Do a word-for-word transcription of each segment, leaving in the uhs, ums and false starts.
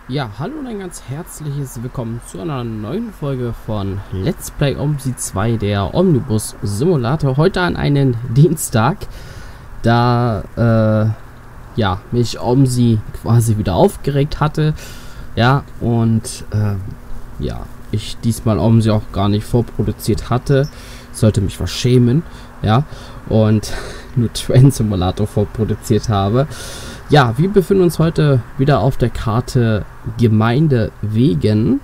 Ja, hallo und ein ganz herzliches Willkommen zu einer neuen Folge von Let's Play OMSI zwei, der Omnibus Simulator. Heute an einen Dienstag, da äh, ja, mich OMSI quasi wieder aufgeregt hatte. Ja, und äh, ja, ich diesmal OMSI auch gar nicht vorproduziert hatte. Sollte mich was schämen, ja, und nur Train Simulator vorproduziert habe. Ja, wir befinden uns heute wieder auf der Karte Gemeindewegen.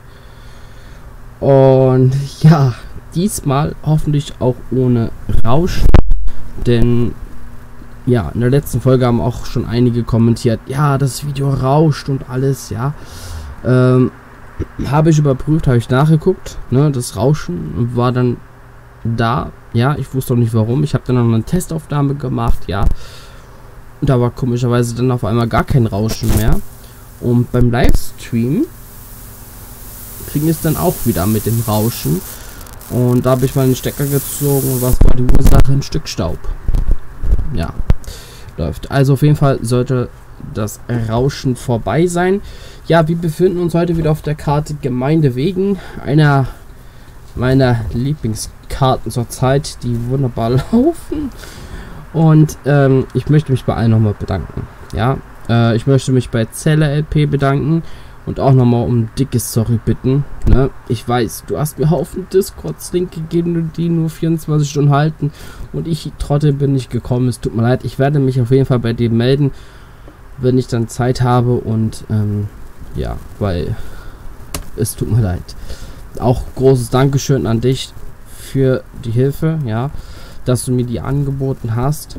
Und ja, diesmal hoffentlich auch ohne Rauschen. Denn ja, in der letzten Folge haben auch schon einige kommentiert, ja, das Video rauscht und alles, ja. Ähm, habe ich überprüft, habe ich nachgeguckt, ne, das Rauschen war dann da. Ja, ich wusste auch nicht warum. Ich habe dann noch eine Testaufnahme gemacht, ja. Und da war komischerweise dann auf einmal gar kein Rauschen mehr. Und beim Livestream kriegen es dann auch wieder mit dem Rauschen. Und da habe ich mal den Stecker gezogen. Und was war die Ursache? Ein Stück Staub. Ja, läuft. Also auf jeden Fall sollte das Rauschen vorbei sein. Ja, wir befinden uns heute wieder auf der Karte Gemeindewegen. Einer meiner Lieblingskarten zurzeit, die wunderbar laufen. Und ähm, ich möchte mich bei allen nochmal bedanken. Ja, äh, ich möchte mich bei Zeller L P bedanken und auch nochmal um dickes Sorry bitten. Ne? Ich weiß, du hast mir auf den Discord-Link gegeben, die nur vierundzwanzig Stunden halten und ich, Trottel, bin nicht gekommen. Es tut mir leid. Ich werde mich auf jeden Fall bei dir melden, wenn ich dann Zeit habe und ähm, ja, weil es tut mir leid. Auch großes Dankeschön an dich für die Hilfe, ja, dass du mir die angeboten hast.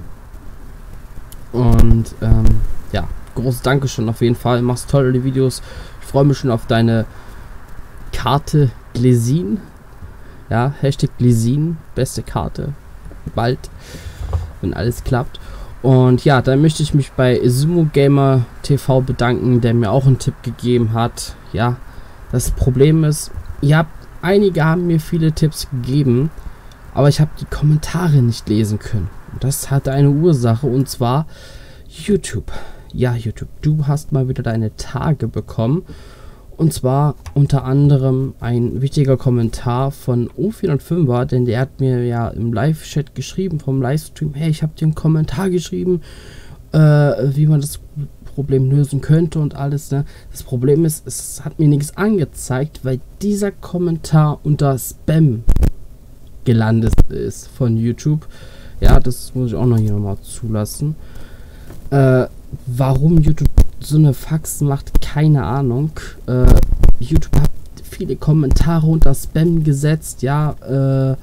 Und ähm, ja, großes Dankeschön auf jeden Fall. Machst tolle Videos. Ich freue mich schon auf deine Karte Glesin. Ja, Hashtag Glesin, beste Karte. Bald, wenn alles klappt. Und ja, dann möchte ich mich bei Sumo Gamer T V bedanken, der mir auch einen Tipp gegeben hat. Ja, das Problem ist, ihr habt, einige haben mir viele Tipps gegeben, aber ich habe die Kommentare nicht lesen können. Und das hatte eine Ursache, und zwar YouTube. Ja, YouTube, du hast mal wieder deine Tage bekommen. Und zwar unter anderem ein wichtiger Kommentar von O vierhundertfünfer, denn der hat mir ja im Live-Chat geschrieben vom Livestream, hey, ich habe dir einen Kommentar geschrieben, äh, wie man das Problem lösen könnte und alles, ne? Das Problem ist, es hat mir nichts angezeigt, weil dieser Kommentar unter Spam gelandet ist von YouTube. Ja, das muss ich auch noch hier nochmal zulassen. Äh, warum YouTube so eine Faxen macht, keine Ahnung. Äh, YouTube hat viele Kommentare unter Spam gesetzt, ja, äh,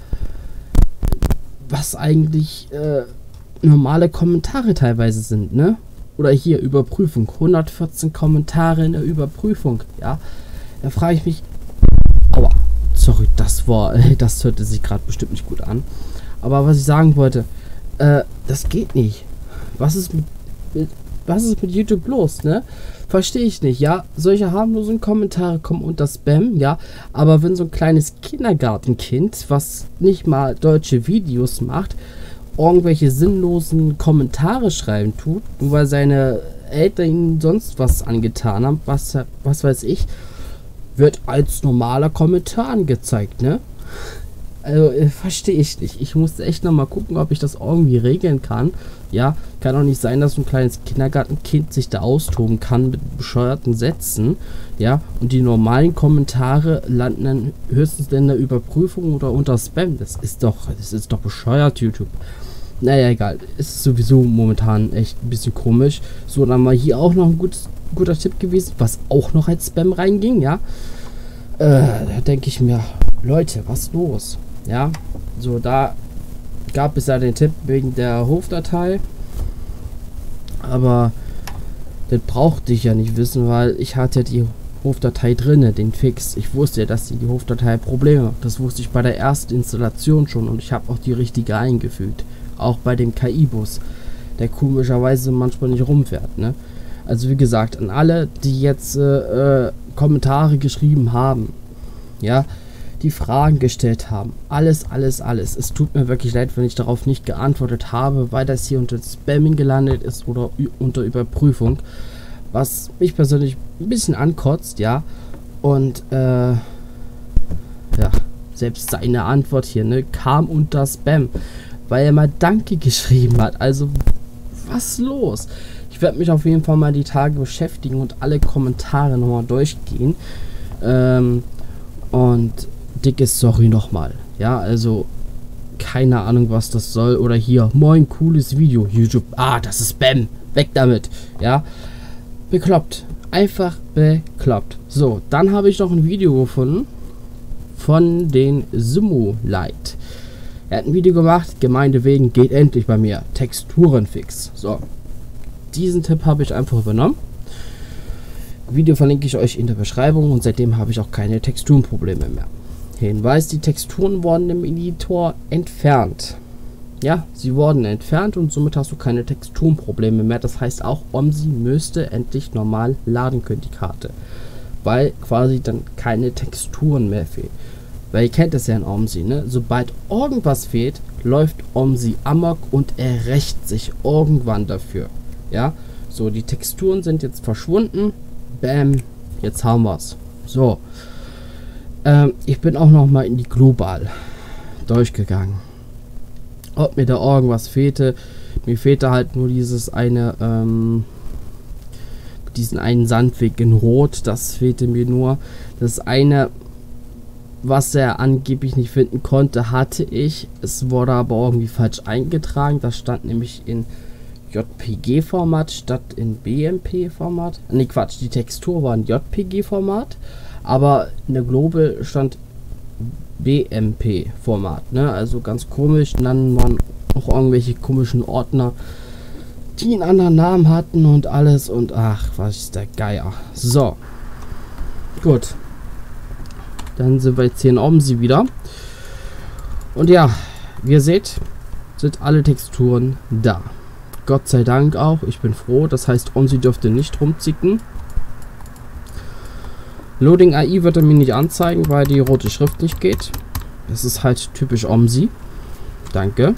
was eigentlich äh, normale Kommentare teilweise sind, ne? Oder hier Überprüfung, hundertvierzehn Kommentare in der Überprüfung, ja. Da frage ich mich, aua. Sorry, das war, das hörte sich gerade bestimmt nicht gut an. Aber was ich sagen wollte, äh, das geht nicht. Was ist mit, mit, was ist mit YouTube los, ne? Verstehe ich nicht, ja? Solche harmlosen Kommentare kommen unter Spam, ja? Aber wenn so ein kleines Kindergartenkind, was nicht mal deutsche Videos macht, irgendwelche sinnlosen Kommentare schreiben tut, nur weil seine Eltern ihm sonst was angetan haben, was, was weiß ich, wird als normaler Kommentar angezeigt, ne? Also, äh, verstehe ich nicht. Ich musste echt nochmal gucken, ob ich das irgendwie regeln kann. Ja, kann auch nicht sein, dass so ein kleines Kindergartenkind sich da austoben kann mit bescheuerten Sätzen. Ja, und die normalen Kommentare landen dann höchstens in der Überprüfung oder unter Spam. Das ist doch, das ist doch bescheuert, YouTube. Naja, egal. Ist sowieso momentan echt ein bisschen komisch. So, dann war hier auch noch ein gutes, guter Tipp gewesen, was auch noch als Spam reinging, ja. Äh, da denke ich mir, Leute, was los? Ja, so, da gab es ja den Tipp wegen der Hofdatei. Aber das brauchte ich ja nicht wissen, weil ich hatte die Hofdatei drinne, den Fix. Ich wusste ja, dass die, die Hofdatei Probleme hat. Das wusste ich bei der ersten Installation schon und ich habe auch die richtige eingefügt. Auch bei dem K I-Bus, der komischerweise manchmal nicht rumfährt, ne? Also wie gesagt, an alle, die jetzt äh, äh, Kommentare geschrieben haben, ja, die Fragen gestellt haben, alles, alles, alles. Es tut mir wirklich leid, wenn ich darauf nicht geantwortet habe, weil das hier unter Spamming gelandet ist oder unter Überprüfung. was mich persönlich ein bisschen ankotzt, ja. Und äh, ja, selbst seine Antwort hier, ne, kam unter Spam, weil er mal Danke geschrieben hat. Also, was los? Ich werde mich auf jeden Fall mal die Tage beschäftigen und alle Kommentare nochmal durchgehen. Ähm, und dickes Sorry nochmal. Ja, also, keine Ahnung, was das soll. Oder hier, moin, cooles Video. YouTube, ah, das ist Spam. Weg damit. Ja, bekloppt. Einfach bekloppt. So, dann habe ich noch ein Video gefunden von den Simulite. Er hat ein Video gemacht, Gemeinde wegen, geht endlich bei mir. Texturenfix. So, diesen Tipp habe ich einfach übernommen. Video verlinke ich euch in der Beschreibung und seitdem habe ich auch keine Texturenprobleme mehr. Hinweis, die Texturen wurden im Editor entfernt. Ja, sie wurden entfernt und somit hast du keine Texturenprobleme mehr. Das heißt, auch OMSI müsste endlich normal laden können, die Karte. Weil quasi dann keine Texturen mehr fehlen. Weil ihr kennt es ja in OMSI, ne? Sobald irgendwas fehlt, läuft OMSI amok und er rächt sich irgendwann dafür. Ja, so, die Texturen sind jetzt verschwunden. Bam, jetzt haben wir's. So, ähm, ich bin auch noch mal in die Global durchgegangen. Ob mir da irgendwas fehlte. Mir fehlte halt nur dieses eine, ähm, diesen einen Sandweg in Rot. Das fehlte mir nur. Das eine, was er angeblich nicht finden konnte, hatte ich. Es wurde aber irgendwie falsch eingetragen. Das stand nämlich in J P G-Format statt in B M P-Format. Ne, Quatsch, die Textur war in J P G-Format. Aber in der Global stand B M P-Format, ne? Also ganz komisch. Und dann waren auch irgendwelche komischen Ordner, die einen anderen Namen hatten und alles. Und ach, was ist der Geier. So. Gut. Dann sind wir jetzt hier in OMSI wieder. Und ja, wie ihr seht, sind alle Texturen da. Gott sei Dank auch. Ich bin froh. Das heißt, OMSI dürfte nicht rumzicken. Loading A I wird er mir nicht anzeigen, weil die rote Schrift nicht geht. Das ist halt typisch OMSI. Danke.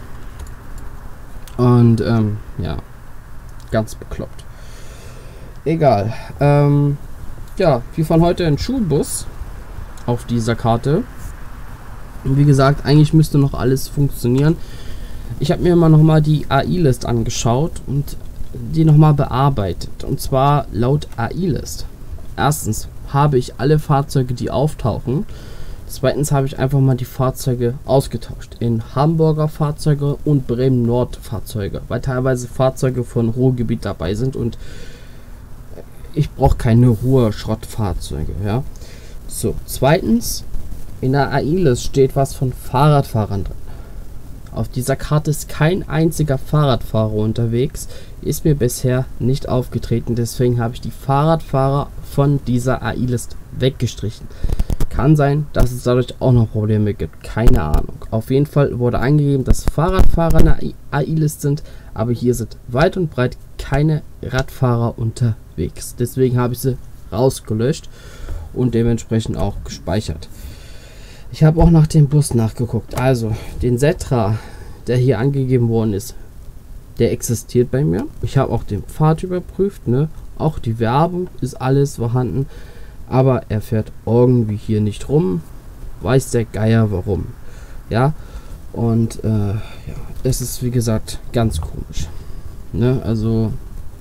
Und ähm, ja, ganz bekloppt. Egal. Ähm, ja, wir fahren heute einen Schulbus auf dieser Karte. Und wie gesagt, eigentlich müsste noch alles funktionieren. Ich habe mir immer noch mal die A I-List angeschaut und die noch mal bearbeitet. Und zwar laut A I-List. Erstens habe ich alle Fahrzeuge, die auftauchen. Zweitens habe ich einfach mal die Fahrzeuge ausgetauscht in Hamburger Fahrzeuge und Bremen Nord Fahrzeuge, weil teilweise Fahrzeuge von Ruhrgebiet dabei sind und ich brauche keine Ruhr-Schrottfahrzeuge, ja. So, zweitens, in der A I-List steht was von Fahrradfahrern drin. Auf dieser Karte ist kein einziger Fahrradfahrer unterwegs, ist mir bisher nicht aufgetreten, deswegen habe ich die Fahrradfahrer von dieser A I-List weggestrichen. Kann sein, dass es dadurch auch noch Probleme gibt, keine Ahnung. Auf jeden Fall wurde angegeben, dass Fahrradfahrer in der A I-List sind, aber hier sind weit und breit keine Radfahrer unterwegs. Deswegen habe ich sie rausgelöscht und dementsprechend auch gespeichert. Ich habe auch nach dem Bus nachgeguckt. Also, den Setra, der hier angegeben worden ist, der existiert bei mir. Ich habe auch den Pfad überprüft, ne? Auch die Werbung ist alles vorhanden. Aber er fährt irgendwie hier nicht rum. Weiß der Geier warum. Ja. Und äh, ja, es ist wie gesagt ganz komisch. Ne? Also,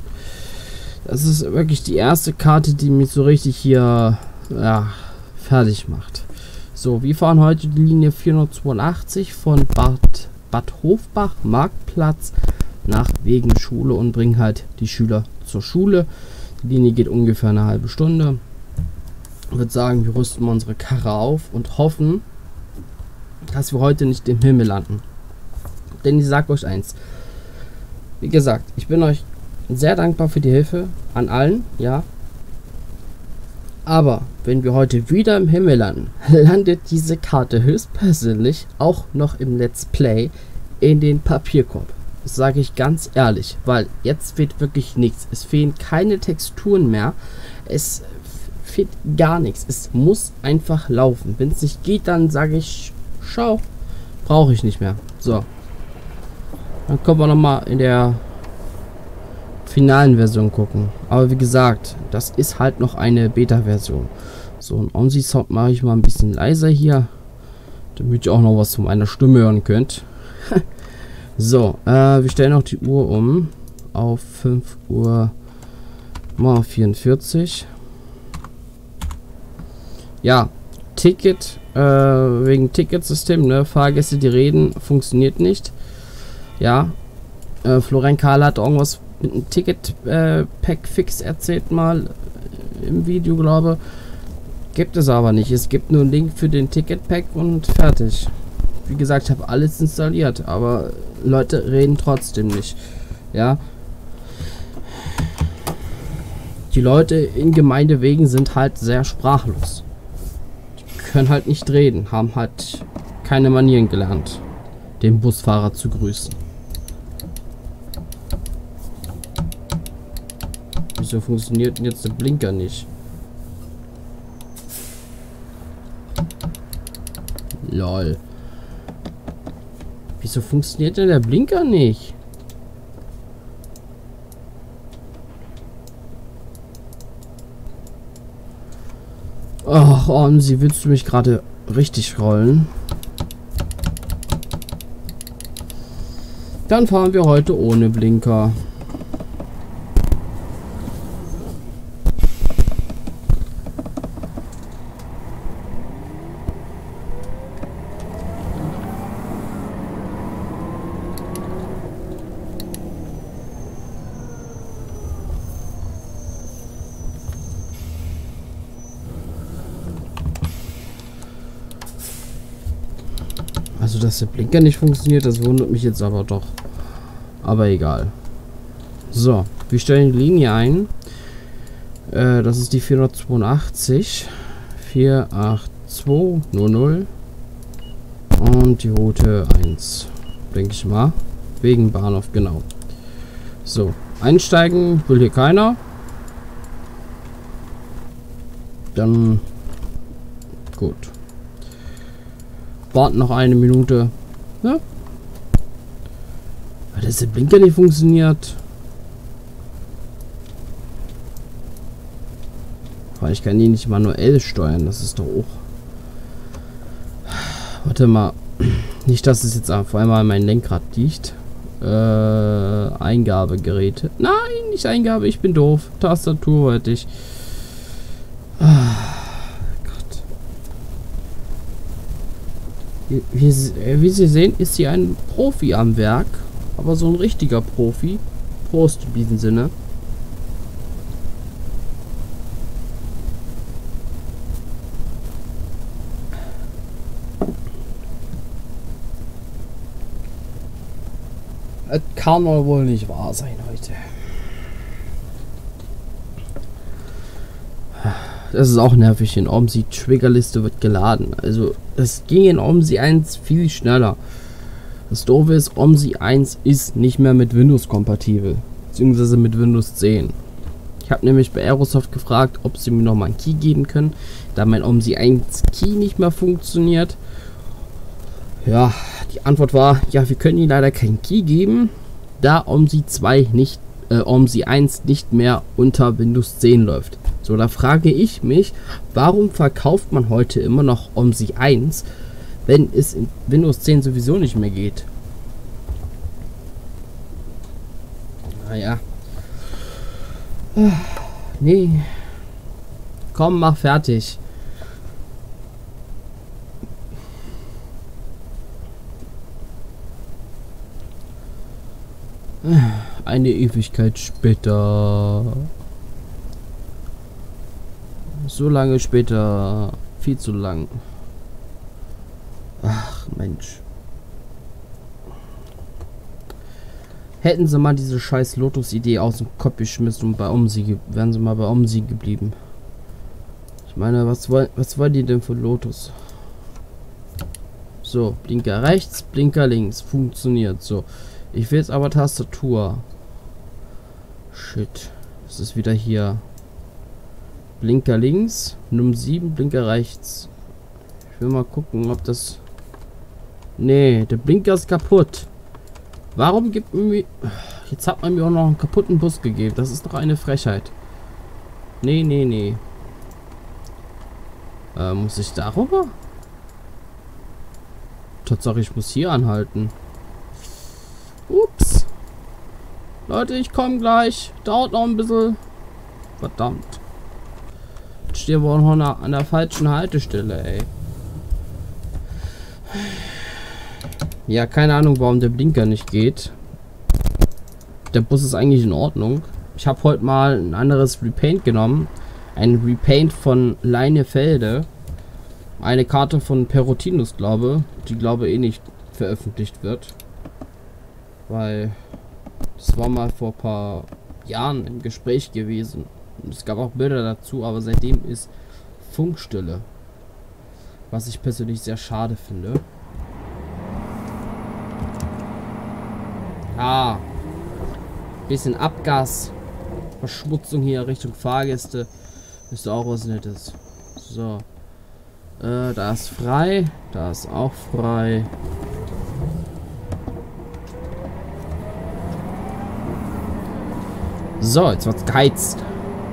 das ist wirklich die erste Karte, die mich so richtig hier ja, fertig macht. So, wir fahren heute die Linie vierhundertzweiundachtzig von Bad, Bad Hofbach, Marktplatz nach Wegenschule und bringen halt die Schüler zur Schule. Die Linie geht ungefähr eine halbe Stunde. Ich würde sagen, wir rüsten mal unsere Karre auf und hoffen, dass wir heute nicht im Himmel landen. Denn ich sage euch eins. Wie gesagt, ich bin euch sehr dankbar für die Hilfe an allen, ja. Aber wenn wir heute wieder im Himmel landen, landet diese Karte höchstpersönlich auch noch im Let's Play in den Papierkorb. Das sage ich ganz ehrlich, weil jetzt fehlt wirklich nichts. Es fehlen keine Texturen mehr. Es fehlt gar nichts. Es muss einfach laufen. Wenn es nicht geht, dann sage ich, schau, brauche ich nicht mehr. So. Dann kommen wir nochmal in der finalen Version gucken. Aber wie gesagt, das ist halt noch eine Beta-Version. So, ein OMSI-Sound mache ich mal ein bisschen leiser hier, damit ihr auch noch was von meiner Stimme hören könnt. So, äh, wir stellen auch die Uhr um auf fünf Uhr vierundvierzig. Ja, Ticket, äh, wegen Ticketsystem, ne, Fahrgäste, die reden, funktioniert nicht. Ja, äh, Florian Kahl hat irgendwas mit einem Ticket-Pack-Fix äh, erzählt mal im Video, glaube ich. Gibt es aber nicht. Es gibt nur einen Link für den Ticket-Pack und fertig. Wie gesagt, ich habe alles installiert, aber Leute reden trotzdem nicht. Ja. Die Leute in Gemeindewegen sind halt sehr sprachlos. Die können halt nicht reden, haben halt keine Manieren gelernt, den Busfahrer zu grüßen. Wieso funktioniert denn jetzt der Blinker nicht? Lol. Wieso funktioniert denn der Blinker nicht? Ach, OMSI, willst du mich gerade richtig rollen? Dann fahren wir heute ohne Blinker. Also, dass der Blinker nicht funktioniert, das wundert mich jetzt aber doch. Aber egal. So, wir stellen die Linie ein. Äh, das ist die vierhundertzweiundachtzig. vier acht zwei null null. Und die Route eins. Denke ich mal. Wegen Bahnhof, genau. So, einsteigen will hier keiner. Dann gut. Warten noch eine Minute. Ja. Weil das der Blinker nicht funktioniert. Weil ich kann die nicht manuell steuern. Das ist doch auch. Warte mal. Nicht, dass es jetzt auf einmal an mein Lenkrad liegt. Äh, Eingabegeräte. Nein, nicht Eingabe. Ich bin doof. Tastatur wollte ich. Ah. Wie, wie Sie sehen, ist hier ein Profi am Werk. Aber so ein richtiger Profi. Prost in diesem Sinne. Es kann mal wohl nicht wahr sein heute. Das ist auch nervig. In OMSI Triggerliste wird geladen. Also das ging in OMSI eins viel schneller. Das Doofe ist, OMSI eins ist nicht mehr mit Windows kompatibel. Beziehungsweise mit Windows zehn. Ich habe nämlich bei Aerosoft gefragt, ob sie mir noch mal einen Key geben können, da mein OMSI eins Key nicht mehr funktioniert. Ja, die Antwort war, ja, wir können Ihnen leider keinen Key geben, da OMSI zwei nicht, äh, OMSI eins nicht mehr unter Windows zehn läuft. So, da frage ich mich, warum verkauft man heute immer noch OMSI eins, wenn es in Windows zehn sowieso nicht mehr geht? Naja. Nee. Komm, mach fertig. Eine Ewigkeit später. So lange später. Viel zu lang. Ach, Mensch. Hätten sie mal diese scheiß Lotus-Idee aus dem Kopf geschmissen und bei OMSI, wären sie mal bei OMSI geblieben. Ich meine, was wollen, was wollen die denn für Lotus? So, Blinker rechts, Blinker links. Funktioniert so. Ich will jetzt aber Tastatur. Shit. Das ist wieder hier. Blinker links, Nummer sieben, Blinker rechts. Ich will mal gucken, ob das... Nee, der Blinker ist kaputt. Warum gibt mir... Jetzt hat man mir auch noch einen kaputten Bus gegeben. Das ist doch eine Frechheit. Nee, nee, nee. Äh, muss ich darüber? Tatsache, ich muss hier anhalten. Ups. Leute, ich komme gleich. Dauert noch ein bisschen. Verdammt. Ich stehe wohl noch an der falschen Haltestelle, ey. Ja, keine Ahnung, warum der Blinker nicht geht. Der Bus ist eigentlich in Ordnung. Ich habe heute mal ein anderes Repaint genommen. Ein Repaint von Leinefelde. Eine Karte von Perotinus, glaube die glaube eh nicht veröffentlicht wird. Weil das war mal vor ein paar Jahren im Gespräch gewesen. Und es gab auch Bilder dazu, aber seitdem ist Funkstille. Was ich persönlich sehr schade finde. Ah. Bisschen Abgas. Verschmutzung hier Richtung Fahrgäste. Ist auch was Nettes. So. Äh, da ist frei. Da ist auch frei. So, jetzt wird's geheizt.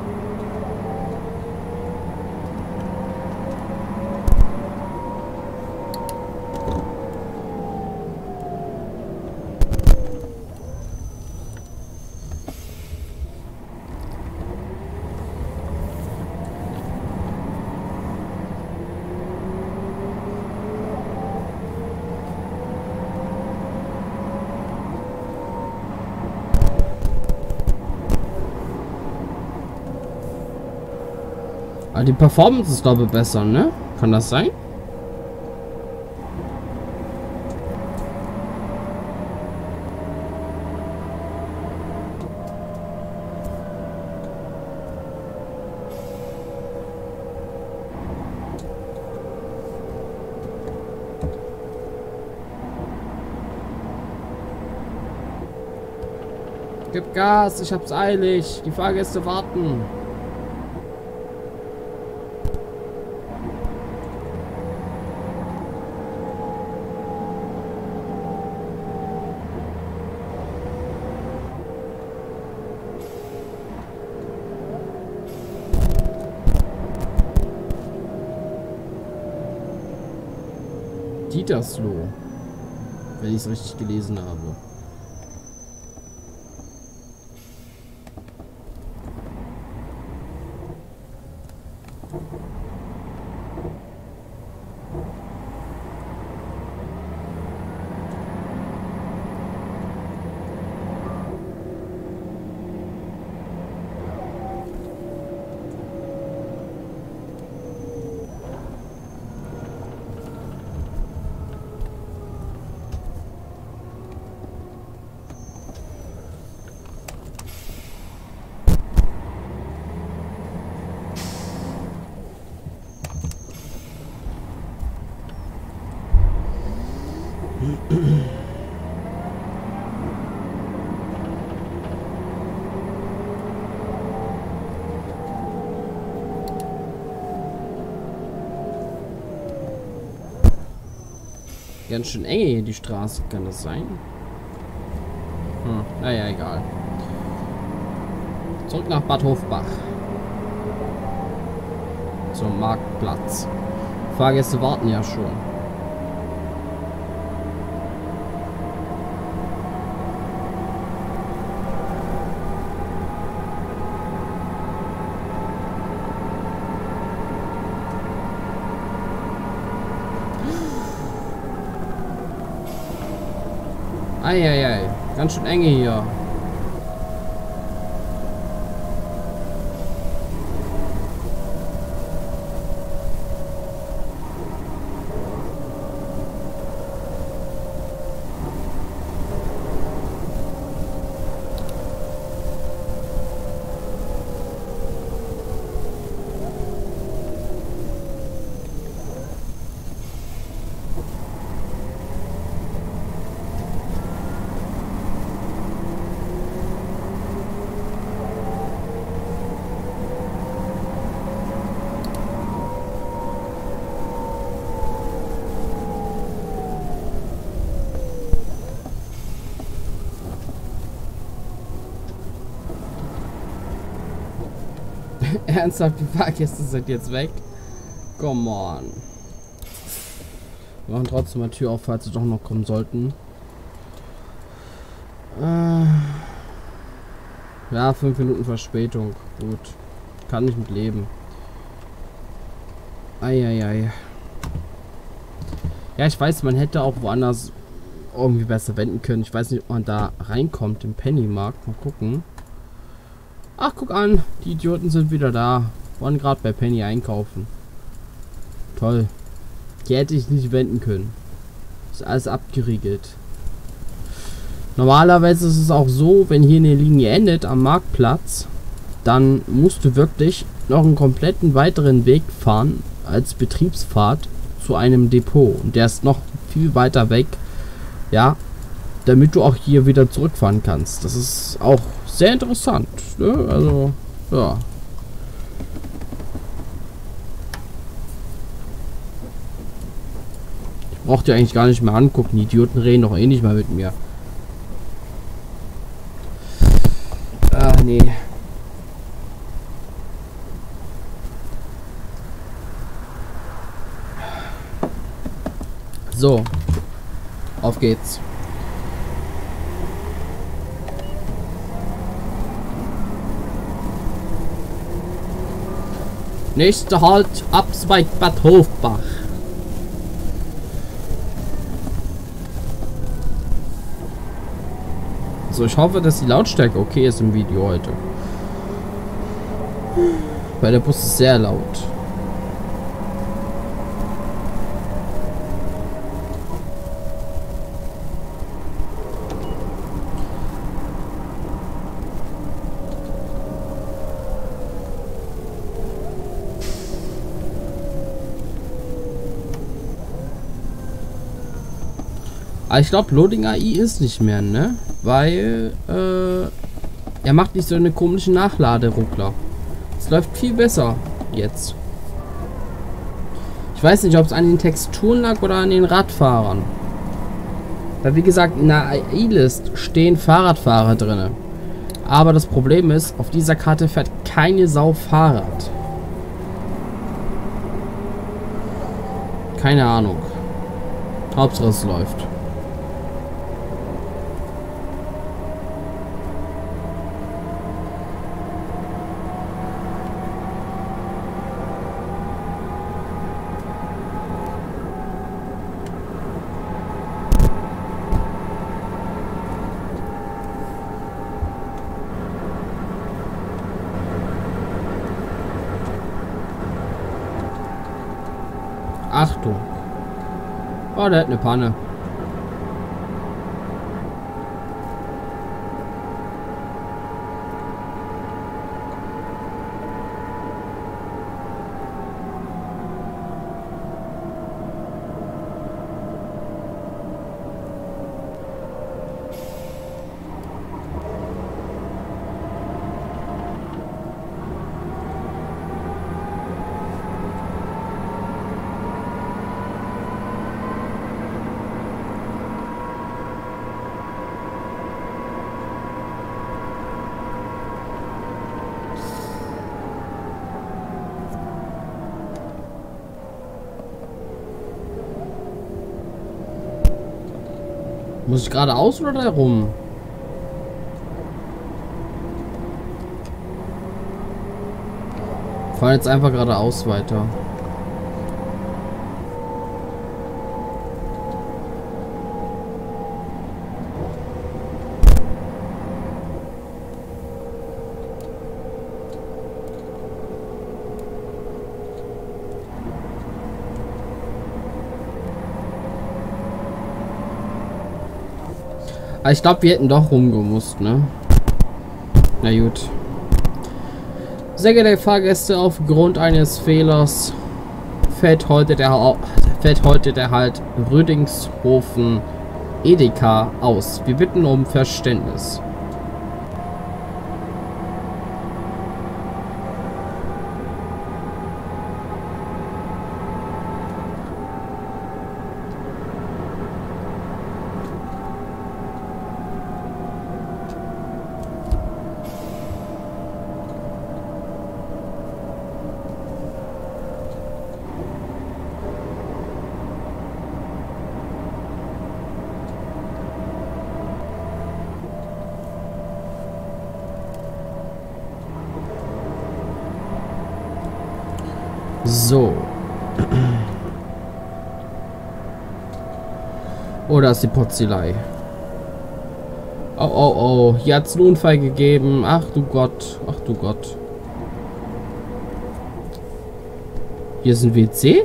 Aber die Performance ist, glaube ich, besser, ne? Kann das sein? Gib Gas, ich hab's eilig. Die Fahrgäste warten. Dietersloh, wenn ich es richtig gelesen habe. Ganz schön eng hier die Straße, kann das sein? Hm, naja, egal. Zurück nach Bad Hofbach. Zum Marktplatz. Fahrgäste warten ja schon. Eieiei, ganz schön enge hier. Ernsthaft, die Fahrgäste sind jetzt weg? Come on. Wir machen trotzdem mal Tür auf, falls sie doch noch kommen sollten. Äh ja, fünf Minuten Verspätung. Gut. Kann ich mit leben. Eieiei. Ja, ich weiß, man hätte auch woanders irgendwie besser wenden können. Ich weiß nicht, ob man da reinkommt im Pennymarkt. Mal gucken. Ach, guck an. Die Idioten sind wieder da. Wollen gerade bei Penny einkaufen. Toll. Die hätte ich nicht wenden können. Ist alles abgeriegelt. Normalerweise ist es auch so, wenn hier eine Linie endet am Marktplatz, dann musst du wirklich noch einen kompletten weiteren Weg fahren als Betriebsfahrt zu einem Depot. Und der ist noch viel weiter weg. Ja, damit du auch hier wieder zurückfahren kannst. Das ist auch sehr interessant. Ne? Also, ja. Ich brauch dir eigentlich gar nicht mehr angucken. Die Idioten reden doch eh nicht mehr mit mir. Ah, nee. So. Auf geht's. Nächster Halt, Abzweig Bad Hofbach. So, ich hoffe, dass die Lautstärke okay ist im Video heute. Weil der Bus ist sehr laut. Aber ich glaube, Loading A I ist nicht mehr, ne? Weil, äh, er macht nicht so eine komischen Nachladeruckler. Es läuft viel besser jetzt. Ich weiß nicht, ob es an den Texturen lag oder an den Radfahrern. Weil, wie gesagt, in der A I-List stehen Fahrradfahrer drin. Aber das Problem ist, auf dieser Karte fährt keine Sau Fahrrad. Keine Ahnung. Hauptsache es läuft. Achtung. Oh, der hat eine Panne. Muss ich geradeaus oder da rum? Fahr jetzt einfach geradeaus weiter. Ich glaube, wir hätten doch rumgemusst, ne? Na gut. Sehr geehrte Fahrgäste, aufgrund eines Fehlers fällt heute der fällt heute der Halt Rüdingshofen Edeka aus. Wir bitten um Verständnis. So. Oh, da ist die Potzilei. Oh, oh, oh. Hier hat es einen Unfall gegeben. Ach du Gott. Ach du Gott. Hier ist ein W C?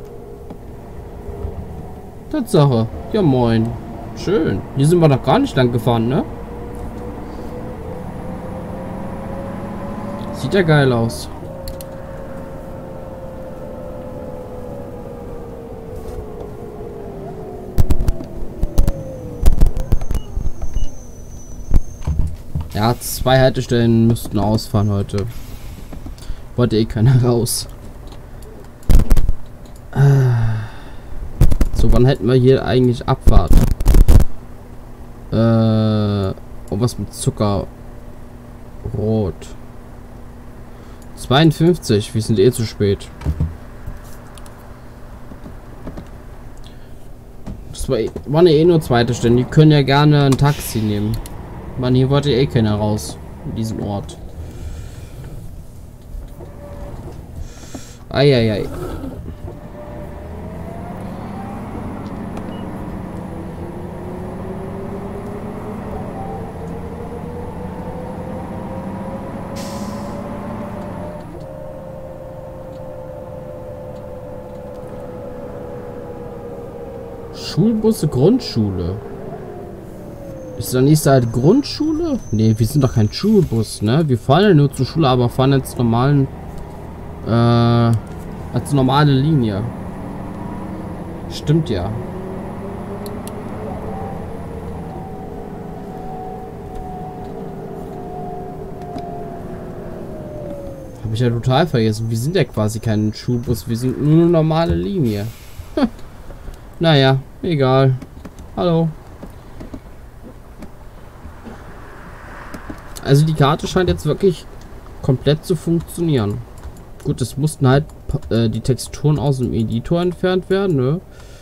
Tatsache. Ja, moin. Schön. Hier sind wir noch gar nicht lang gefahren, ne? Sieht ja geil aus. Ja, zwei Haltestellen müssten ausfahren heute. Wollte eh keiner raus. So, wann hätten wir hier eigentlich Abfahrt? Äh, oh, was mit Zucker? Rot. zweiundfünfzig, wir sind eh zu spät. Das war, waren ja eh nur zweite Stellen. Die können ja gerne ein Taxi nehmen. Mann, hier wollte eh keiner raus. In diesem Ort. Eieiei. Schulbusse Grundschule. Ist da nächste halt Grundschule? Ne, wir sind doch kein Schulbus, ne? Wir fahren ja nur zur Schule, aber fahren jetzt normalen äh, als normale Linie. Stimmt ja. Habe ich ja total vergessen. Wir sind ja quasi kein Schulbus, wir sind nur eine normale Linie. Hm. Naja, egal. Hallo. Also die Karte scheint jetzt wirklich komplett zu funktionieren. Gut, es mussten halt äh, die Texturen aus dem Editor entfernt werden, ne?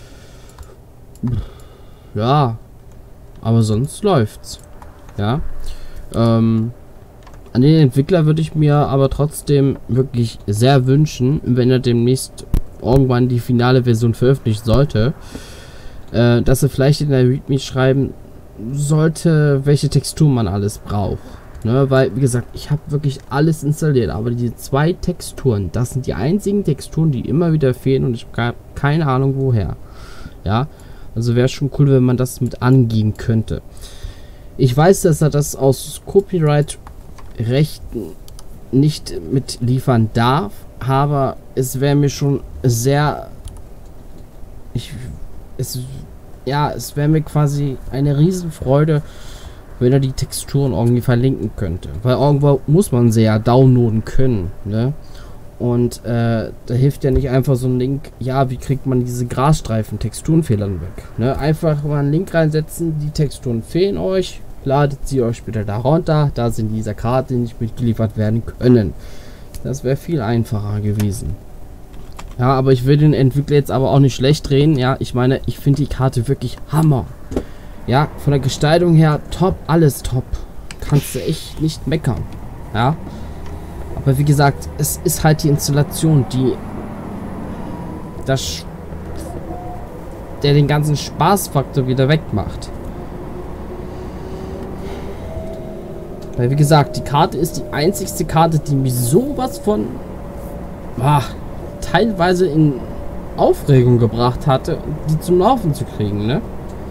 Ja. Aber sonst läuft's. Ja. Ähm, an den Entwickler würde ich mir aber trotzdem wirklich sehr wünschen, wenn er demnächst irgendwann die finale Version veröffentlichen sollte, äh, dass er vielleicht in der README schreiben sollte, welche Texturen man alles braucht. Ne, weil, wie gesagt, ich habe wirklich alles installiert, aber die zwei Texturen, das sind die einzigen Texturen, die immer wieder fehlen und ich habe keine Ahnung woher. Ja, also wäre schon cool, wenn man das mit angeben könnte. Ich weiß, dass er das aus Copyright-Rechten nicht mitliefern darf, aber es wäre mir schon sehr, ich, es, ja, es wäre mir quasi eine Riesenfreude, wenn er die Texturen irgendwie verlinken könnte. Weil irgendwo muss man sie ja downloaden können, ne? Und äh, da hilft ja nicht einfach so ein Link, ja, wie kriegt man diese Grasstreifen Texturenfehlern weg, ne? Einfach mal einen Link reinsetzen, die Texturen fehlen euch, ladet sie euch bitte da runter, da sind dieser Karte nicht mitgeliefert werden können. Das wäre viel einfacher gewesen. Ja, aber ich will den Entwickler jetzt aber auch nicht schlecht drehen, ja, ich meine, ich finde die Karte wirklich Hammer. Ja, von der Gestaltung her top, alles top. Kannst du echt nicht meckern. Ja. Aber wie gesagt, es ist halt die Installation, die das der den ganzen Spaßfaktor wieder wegmacht. Weil wie gesagt, die Karte ist die einzigste Karte, die mich sowas von ah, teilweise in Aufregung gebracht hatte, die zum Laufen zu kriegen, ne?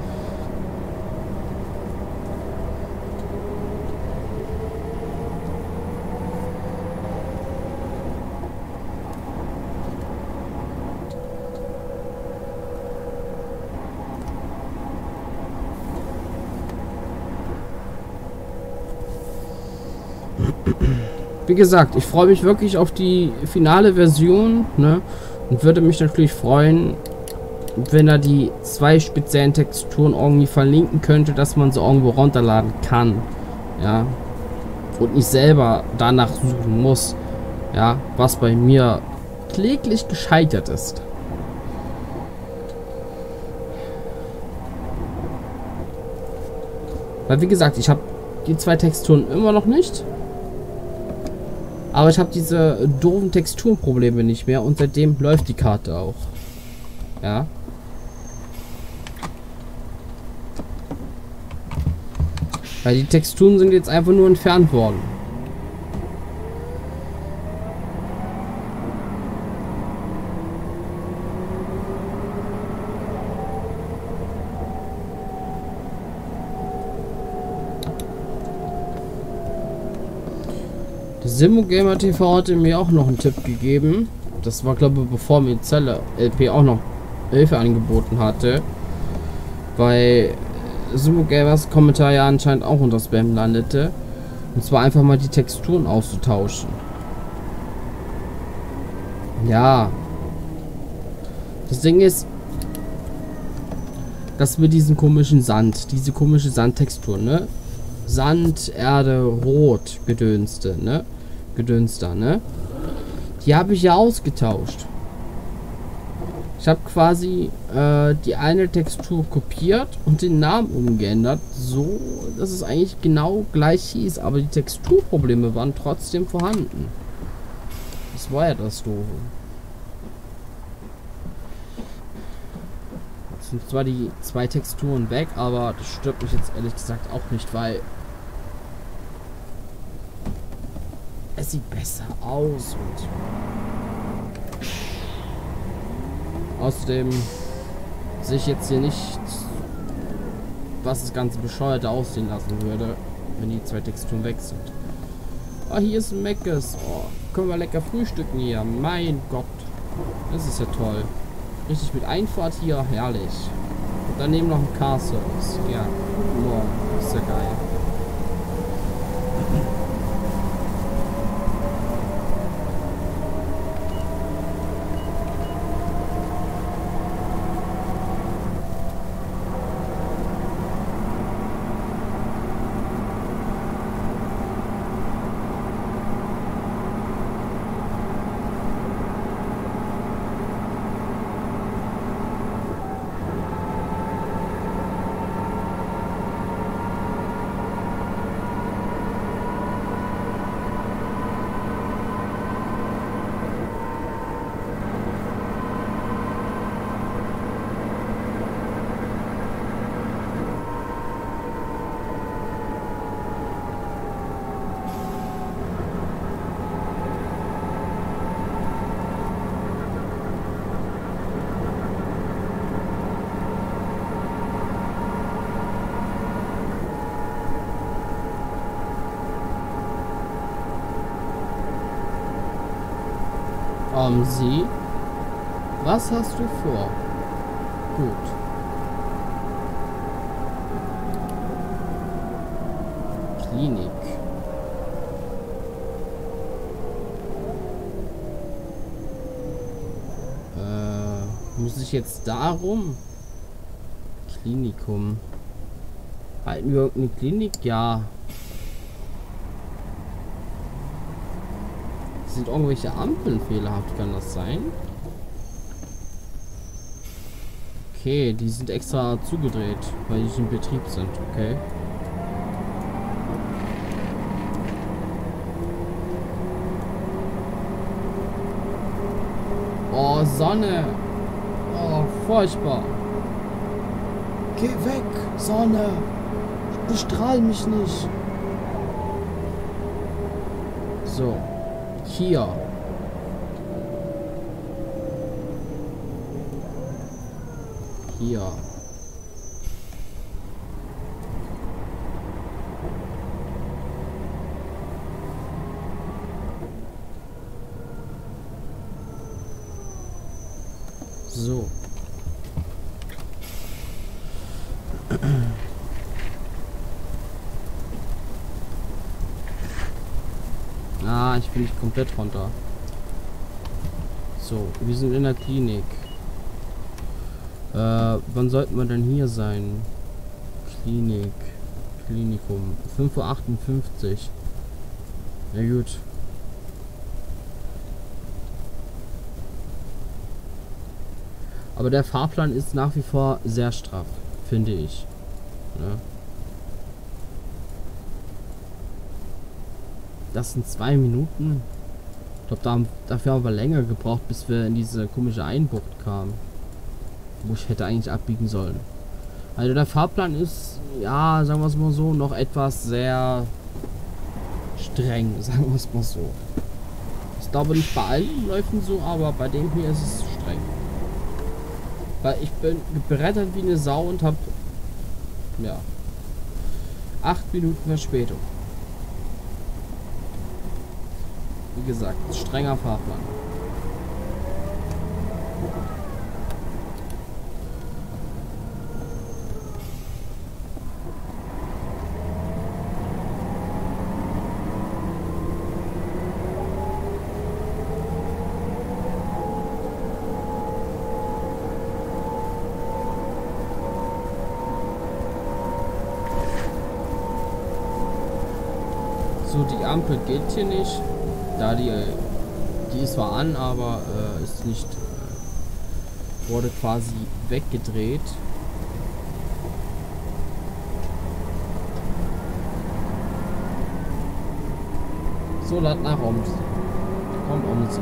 Wie gesagt, ich freue mich wirklich auf die finale Version, ne? Und würde mich natürlich freuen, wenn er die zwei speziellen Texturen irgendwie verlinken könnte, dass man sie irgendwo runterladen kann. Ja. Und nicht selber danach suchen muss. Ja, was bei mir kläglich gescheitert ist. Weil wie gesagt, ich habe die zwei Texturen immer noch nicht. Aber ich habe diese doofen Texturenprobleme nicht mehr und seitdem läuft die Karte auch. Ja. Weil die Texturen sind jetzt einfach nur entfernt worden. Simogamer T V hatte mir auch noch einen Tipp gegeben. Das war, glaube ich, bevor mir Zelle L P auch noch Hilfe angeboten hatte. Weil Simogamers Kommentar ja anscheinend auch unter Spam landete. Und zwar einfach mal die Texturen auszutauschen. Ja. Das Ding ist, dass wir diesen komischen Sand, diese komische Sandtextur, ne? Sand, Erde, Rot, Gedönste, ne? Gedönster, ne? Die habe ich ja ausgetauscht. Ich habe quasi äh, die eine Textur kopiert und den Namen umgeändert, so dass es eigentlich genau gleich hieß, aber die Texturprobleme waren trotzdem vorhanden. Das war ja das Doofe. Jetzt sind zwar die zwei Texturen weg, aber das stört mich jetzt ehrlich gesagt auch nicht, weil es sieht besser aus und außerdem sehe ich jetzt hier nicht, was das Ganze bescheuert aussehen lassen würde, wenn die zwei Texturen weg sind. Ah, hier ist ein Meckes. Oh, können wir lecker frühstücken hier. Mein Gott. Das ist ja toll. Richtig mit Einfahrt hier. Herrlich. Und daneben noch ein Car-Service. Ja, guten Morgen. Das ist ja geil. Um, Sie? Was hast du vor? Gut. Klinik. Äh, muss ich jetzt darum? Klinikum. Halten wir irgendeine Klinik? Ja. Sind irgendwelche Ampeln fehlerhaft, kann das sein? Okay, die sind extra zugedreht, weil die nicht in Betrieb sind, okay. Oh, Sonne! Oh, furchtbar! Geh weg, Sonne! Bestrahl mich nicht! So. Hier. Hier. So. Ah, ich bin nicht komplett runter. So, wir sind in der Klinik. Äh, wann sollten wir denn hier sein? Klinik. Klinikum. fünf Uhr achtundfünfzig. Na gut. Aber der Fahrplan ist nach wie vor sehr straff, finde ich. Ja. Das sind zwei Minuten. Ich glaube, da, dafür haben wir länger gebraucht, bis wir in diese komische Einbucht kamen. Wo ich hätte eigentlich abbiegen sollen. Also der Fahrplan ist, ja, sagen wir es mal so, noch etwas sehr streng, sagen wir es mal so. Ich glaube nicht bei allen Läufen so, aber bei dem hier ist es streng. Weil ich bin gebrettert wie eine Sau und habe, ja, acht Minuten Verspätung. Wie gesagt, strenger Fahrplan. So, die Ampel geht hier nicht. Da die, die ist zwar an, aber äh, ist nicht, äh, wurde quasi weggedreht. So, lad nach Omsi. Komm, Omsi.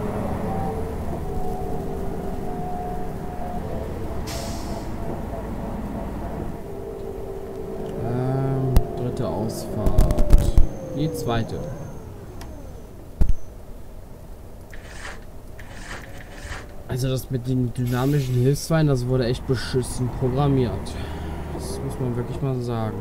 Ähm, dritte Ausfahrt. Die zweite. Also das mit den dynamischen Hilfsweinen, das wurde echt beschissen programmiert. Das muss man wirklich mal sagen.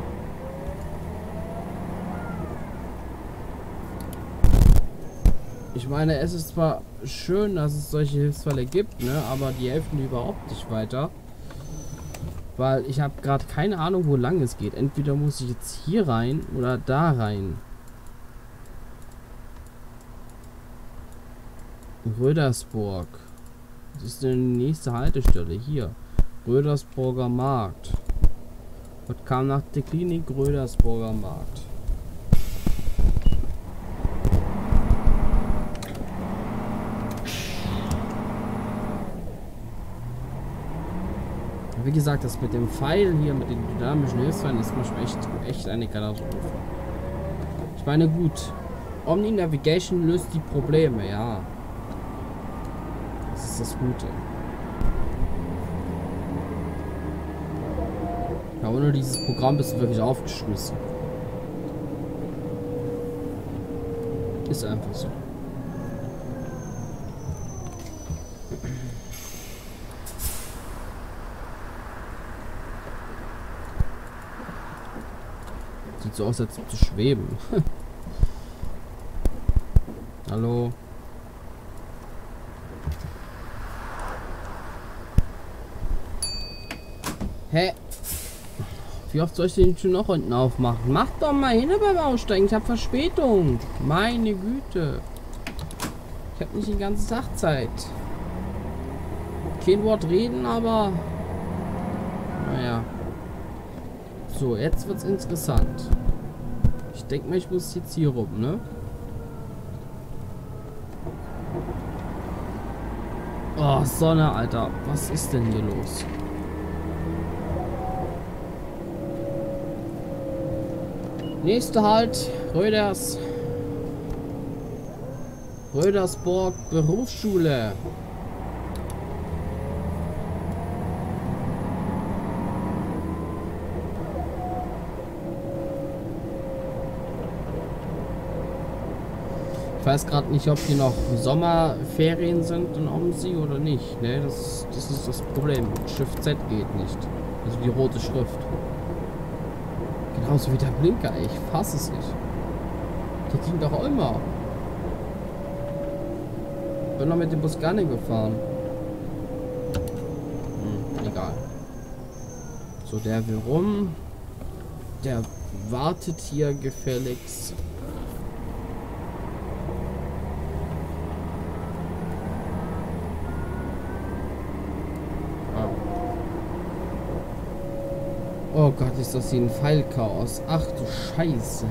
Ich meine, es ist zwar schön, dass es solche Hilfsfälle gibt, ne, aber die helfen überhaupt nicht weiter. Weil ich habe gerade keine Ahnung, wo lang es geht. Entweder muss ich jetzt hier rein oder da rein. Rödersburg. Das ist die nächste Haltestelle. Hier. Rödersburger Markt. Was kam nach der Klinik? Rödersburger Markt. Wie gesagt, das mit dem Pfeil hier, mit den dynamischen Hilfsfällen, ist manchmal echt, echt eine Katastrophe. Ich meine, gut. Omni Navigation löst die Probleme, ja. Das ist das Gute. Ja, ohne dieses Programm bist du wirklich aufgeschmissen. Ist einfach so. Sieht so aus, als ob zu schweben. Hallo. Hä? Wie oft soll ich den Tür noch unten aufmachen? Mach doch mal hin beim Aussteigen. Ich habe Verspätung. Meine Güte. Ich habe nicht die ganze Tag Zeit. Kein Wort reden, aber... Naja. So, jetzt wird's interessant. Ich denke mal, ich muss jetzt hier rum, ne? Oh, Sonne, Alter. Was ist denn hier los? Nächster Halt, Röders. Rödersburg Berufsschule. Ich weiß gerade nicht, ob hier noch Sommerferien sind in Omsi oder nicht. Ne, das, das ist das Problem. Shift Z geht nicht. Also die rote Schrift. Genauso wie der Blinker, ey. Ich fasse es nicht. Der ging doch auch immer. Bin noch mit dem Bus gar nicht gefahren. Hm, egal. So, der will rum. Der wartet hier gefälligst. Oh Gott, ist das hier ein Pfeilchaos. Ach du Scheiße.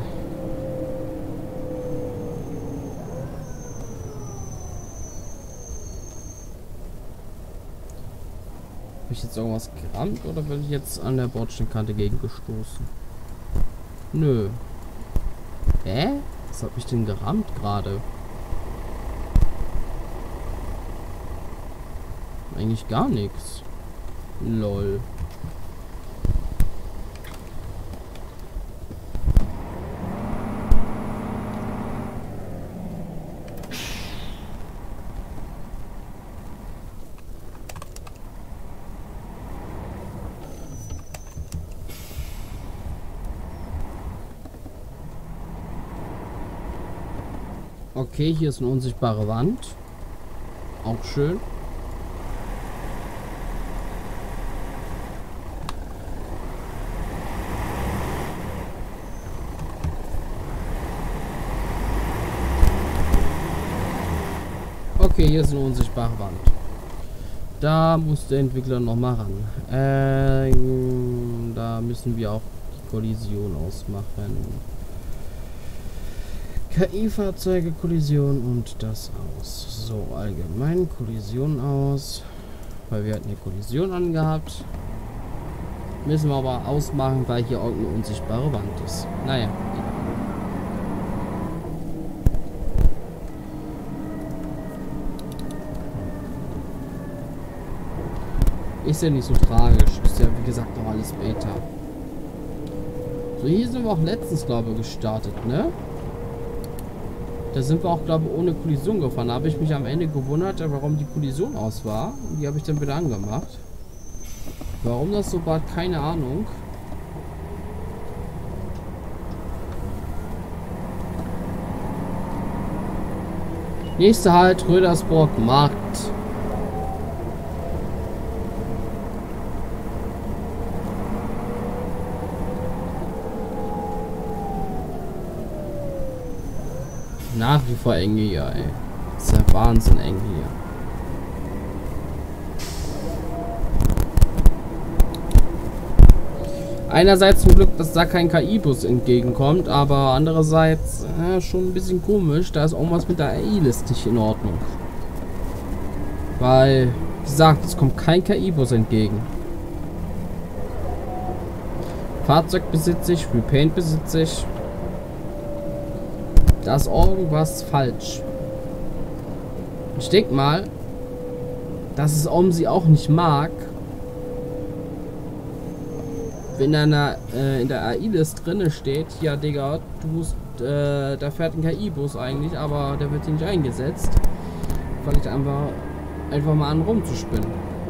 Habe ich jetzt irgendwas gerammt oder bin ich jetzt an der Bordsteinkante gegengestoßen? Nö. Hä? Was hat mich denn gerammt gerade? Eigentlich gar nichts. Lol. Okay, hier ist eine unsichtbare Wand. Auch schön. Okay, hier ist eine unsichtbare Wand. Da muss der Entwickler noch mal ran. Ähm, da müssen wir auch die Kollision ausmachen. K I-Fahrzeuge, Kollision und das aus. So, allgemein Kollision aus. Weil wir hatten hier Kollision angehabt. Müssen wir aber ausmachen, weil hier irgendeine unsichtbare Wand ist. Naja. Ist ja nicht so tragisch. Ist ja wie gesagt noch alles Beta. So, hier sind wir auch letztens, glaube ich, gestartet, ne? Da sind wir auch, glaube ich, ohne Kollision gefahren. Da habe ich mich am Ende gewundert, warum die Kollision aus war. Und die habe ich dann wieder angemacht. Warum das so war, keine Ahnung. Nächster Halt, Rödersburg Markt. Nach wie vor eng hier, ey. Das ist ja Wahnsinn eng hier. Einerseits zum Glück, dass da kein K I-Bus entgegenkommt, aber andererseits äh, schon ein bisschen komisch. Da ist irgendwas mit der A I-Liste nicht in Ordnung. Weil, wie gesagt, es kommt kein K I-Bus entgegen. Fahrzeug besitze ich, Repaint besitze ich. Da ist irgendwas falsch. Ich denke mal, dass es OMSI auch nicht mag, wenn einer äh, in der A I-List drinne steht, ja Digga, du musst, äh, da fährt ein K I-Bus eigentlich, aber der wird hier nicht eingesetzt. Fange ich einfach, einfach mal an rumzuspinnen.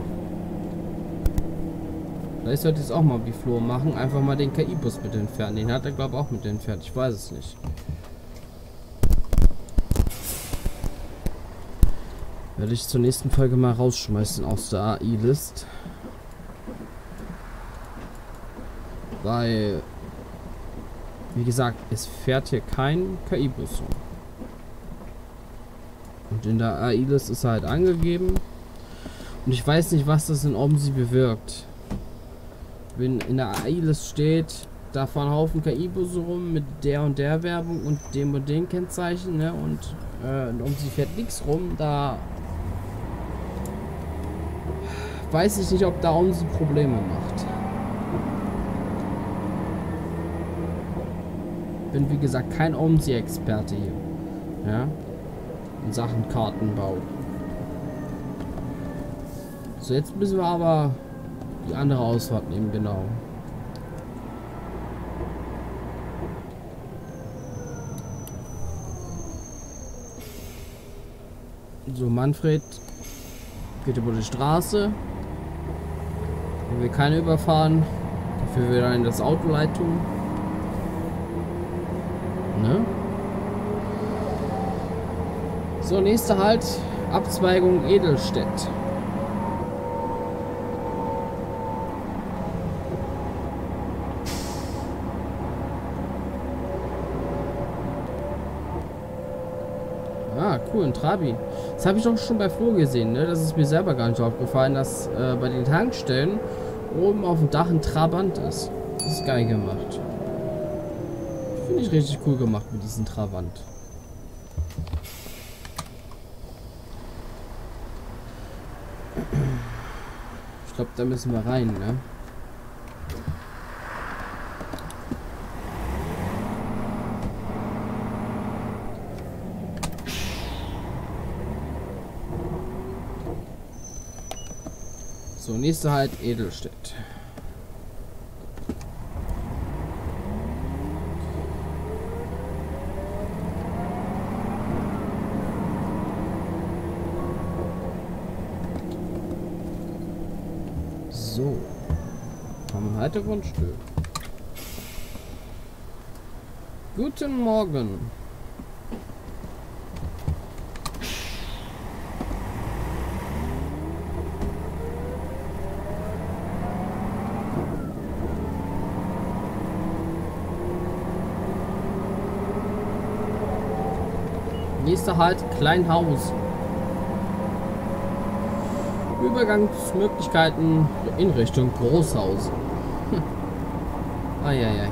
Vielleicht sollte ich es auch mal wie Flo machen, einfach mal den K I-Bus mit entfernen. Den hat er glaube ich auch mit entfernt, ich weiß es nicht. Werde ich zur nächsten Folge mal rausschmeißen aus der A I-List. Weil, wie gesagt, es fährt hier kein K I-Bus. Und in der A I-List ist er halt angegeben. Und ich weiß nicht, was das in OMSI bewirkt. Wenn in der A I-List steht, da fahren Haufen K I-Busse rum mit der und der Werbung und dem und den Kennzeichen, ne? Und äh, in OMSI fährt nichts rum, da weiß ich nicht, ob da OMSI Probleme macht. Bin wie gesagt kein OMSI-Experte hier. Ja? In Sachen Kartenbau. So, jetzt müssen wir aber die andere Ausfahrt nehmen, genau. So, Manfred geht über die Straße. Wenn wir keine überfahren, dafür wir dann das Auto leid tun. Ne? So, nächster Halt, Abzweigung Edelstedt. Ah, cool, ein Trabi. Das habe ich doch schon bei Flo gesehen, ne? Das ist mir selber gar nicht aufgefallen, dass äh, bei den Tankstellen oben auf dem Dach ein Trabant ist. Das ist geil gemacht. Finde ich richtig cool gemacht mit diesem Trabant. Ich glaube, da müssen wir rein, ne? So, nächste halt Edelstedt. So. Haben wir heute Grundstück. Guten Morgen. Nächster Halt, Kleinhaus. Übergangsmöglichkeiten in Richtung Großhaus. Hm. Eieiei.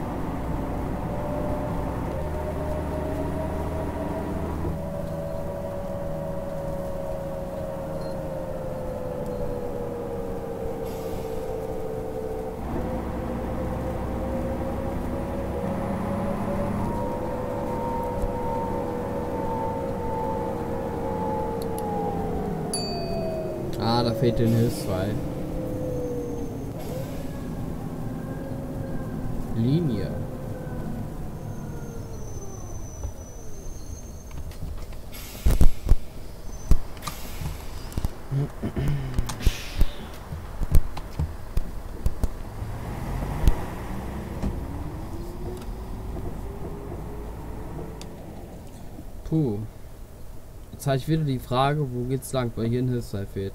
Ah, da fehlt den Hilfsfrei. Linie. Puh. Jetzt habe ich wieder die Frage, wo geht's lang, weil hier ein Hilfsfrei fehlt.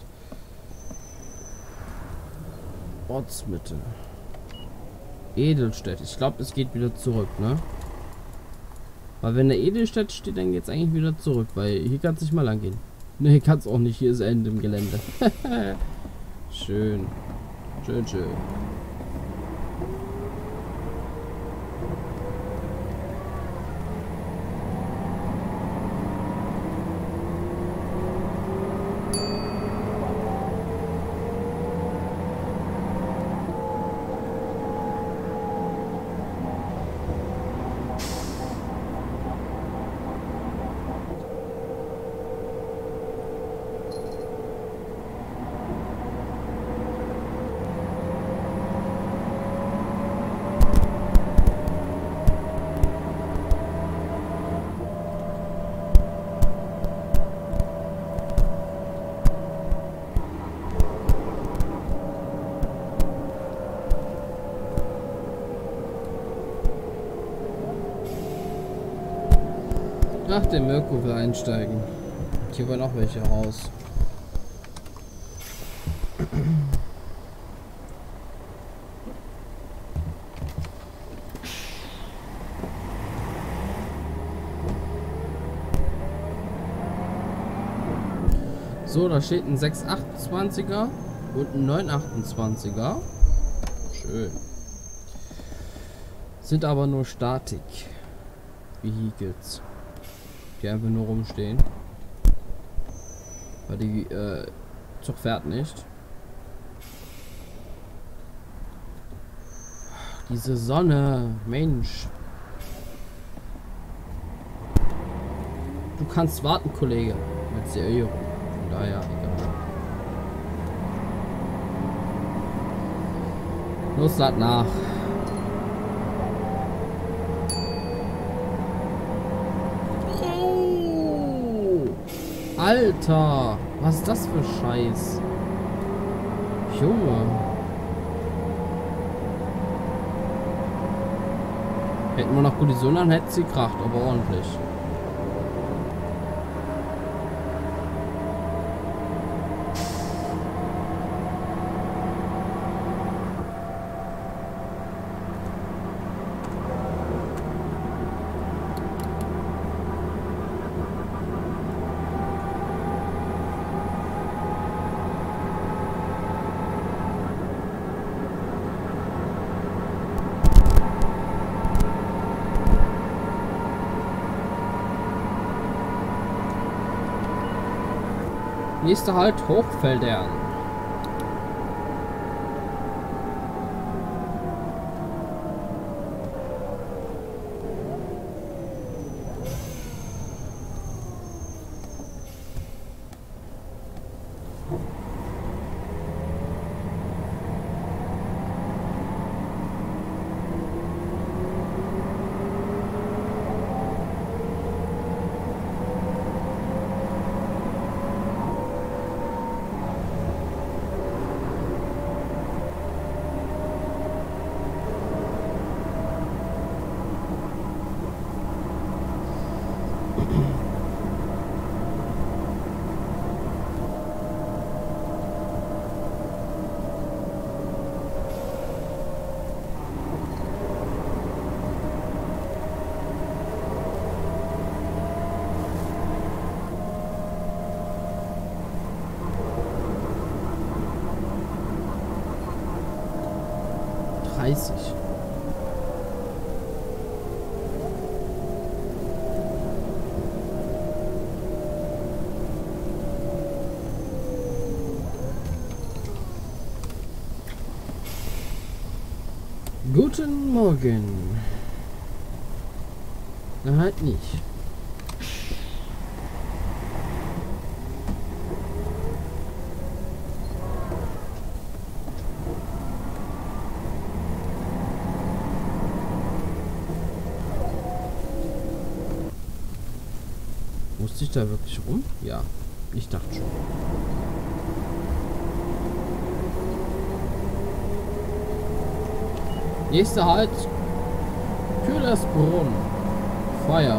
Ortsmitte. Edelstedt. Ich glaube, es geht wieder zurück, ne? Weil wenn der Edelstedt steht, dann geht's eigentlich wieder zurück, weil hier kann es nicht mal lang gehen. Ne, hier kann es auch nicht. Hier ist Ende im Gelände. Schön. Schön, schön. Ach, der Mirko will einsteigen. Hier wollen auch welche raus. So, da steht ein sechs achtundzwanziger und ein neun achtundzwanziger. Schön. Sind aber nur Statik. Vehicles. Die einfach nur rumstehen. Weil die äh, Zug fährt nicht. Diese Sonne, Mensch. Du kannst warten, Kollege. Mit Serie. Von daher, egal. Los, lad nach. Alter, was ist das für Scheiß? Junge. Hätten wir noch Kollision, dann hätte sie kracht, aber ordentlich. Nächster Halt Hochfeldern. dreißig. Guten Morgen. Na halt nicht. Musste ich da wirklich rum? Ja, ich dachte schon. Nächster Halt. Köhlersbrunn. Feuerwehr.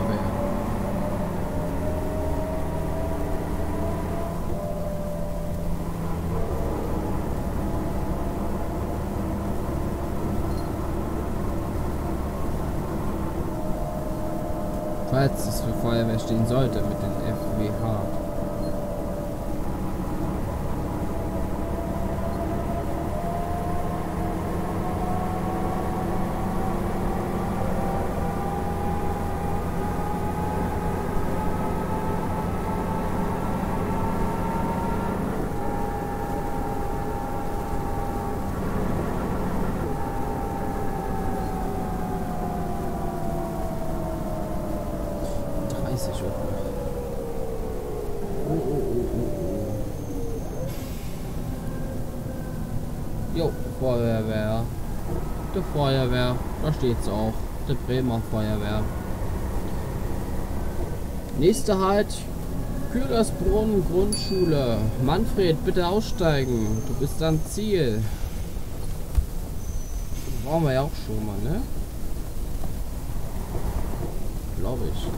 Falls es für Feuerwehr stehen sollte mit den F W H. Oh, oh, oh, oh, oh. Jo, Feuerwehr. Die Feuerwehr. Da steht's auch. Die Bremer Feuerwehr. Nächster Halt. Köhlersbrunn Grundschule. Manfred, bitte aussteigen. Du bist am Ziel. Das waren wir ja auch schon mal, ne? Glaube ich.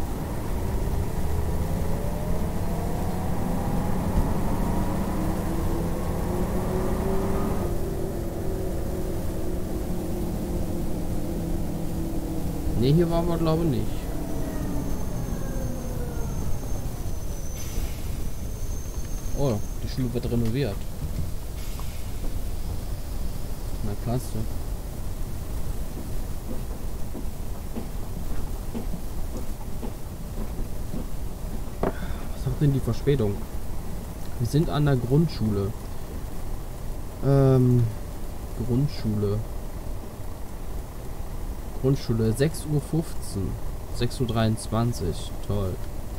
Ne, hier waren wir glaube ich nicht. Oh, die Schule wird renoviert. Na, klasse. Was sagt denn die Verspätung? Wir sind an der Grundschule. Ähm, Grundschule. Grundschule, sechs Uhr fünfzehn, sechs Uhr dreiundzwanzig, toll.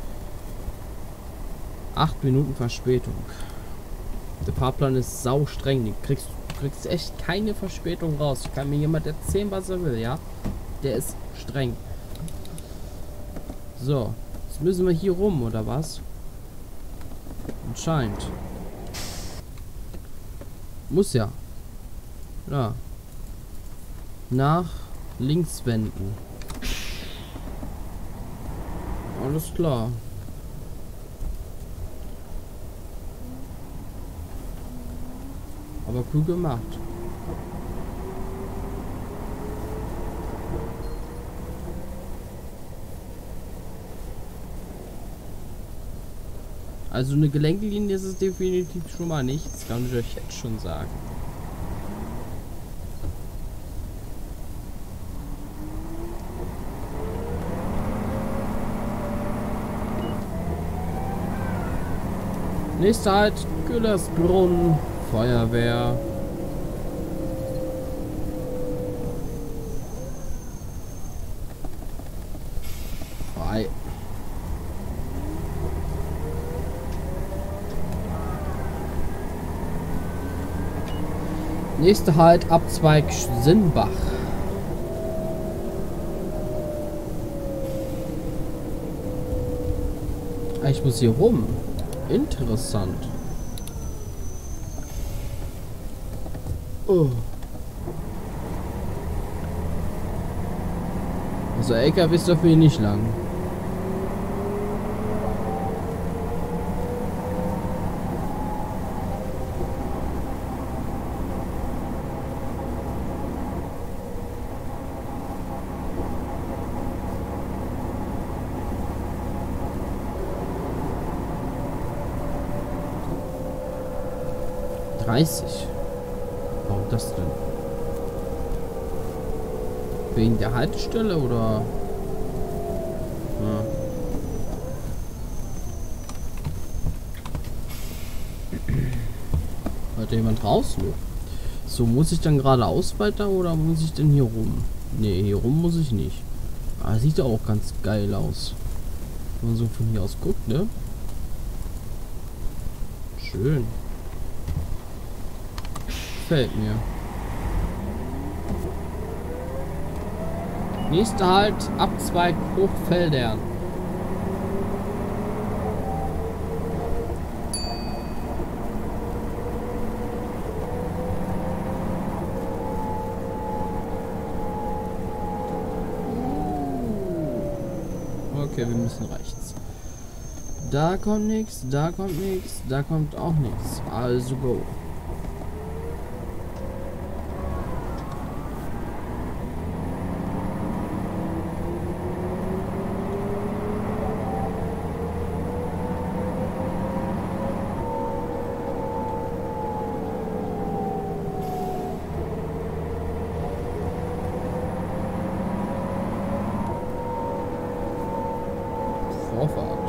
acht Minuten Verspätung. Der Fahrplan ist sau streng, du kriegst, du kriegst echt keine Verspätung raus. Kann mir jemand erzählen, was er will, ja? Der ist streng. So, jetzt müssen wir hier rum, oder was? Anscheinend. Muss ja. Ja. Nach links wenden. Alles klar. Aber cool gemacht. Also eine Gelenklinie ist es definitiv schon mal nicht. Das kann ich euch jetzt schon sagen. Nächster Halt, Köhlersbrunn, Feuerwehr. Frei. Nächster Halt, Abzweig Sinnbach. Ich muss hier rum. Interessant. Oh. Also L K W ist dafür nicht lang. dreißig. Warum das denn? Wegen der Haltestelle oder? Ja. Hört jemand raus? Nö. So, muss ich dann geradeaus weiter oder muss ich denn hier rum? Ne, hier rum muss ich nicht. Aber sieht ja auch ganz geil aus. Wenn man so von hier aus guckt, ne? Schön. Gefällt mir. Nächster Halt, Abzweig Hochfeldern. Okay, wir müssen rechts. Da kommt nichts, da kommt nichts, da kommt auch nichts. Also go. Vorfahrt.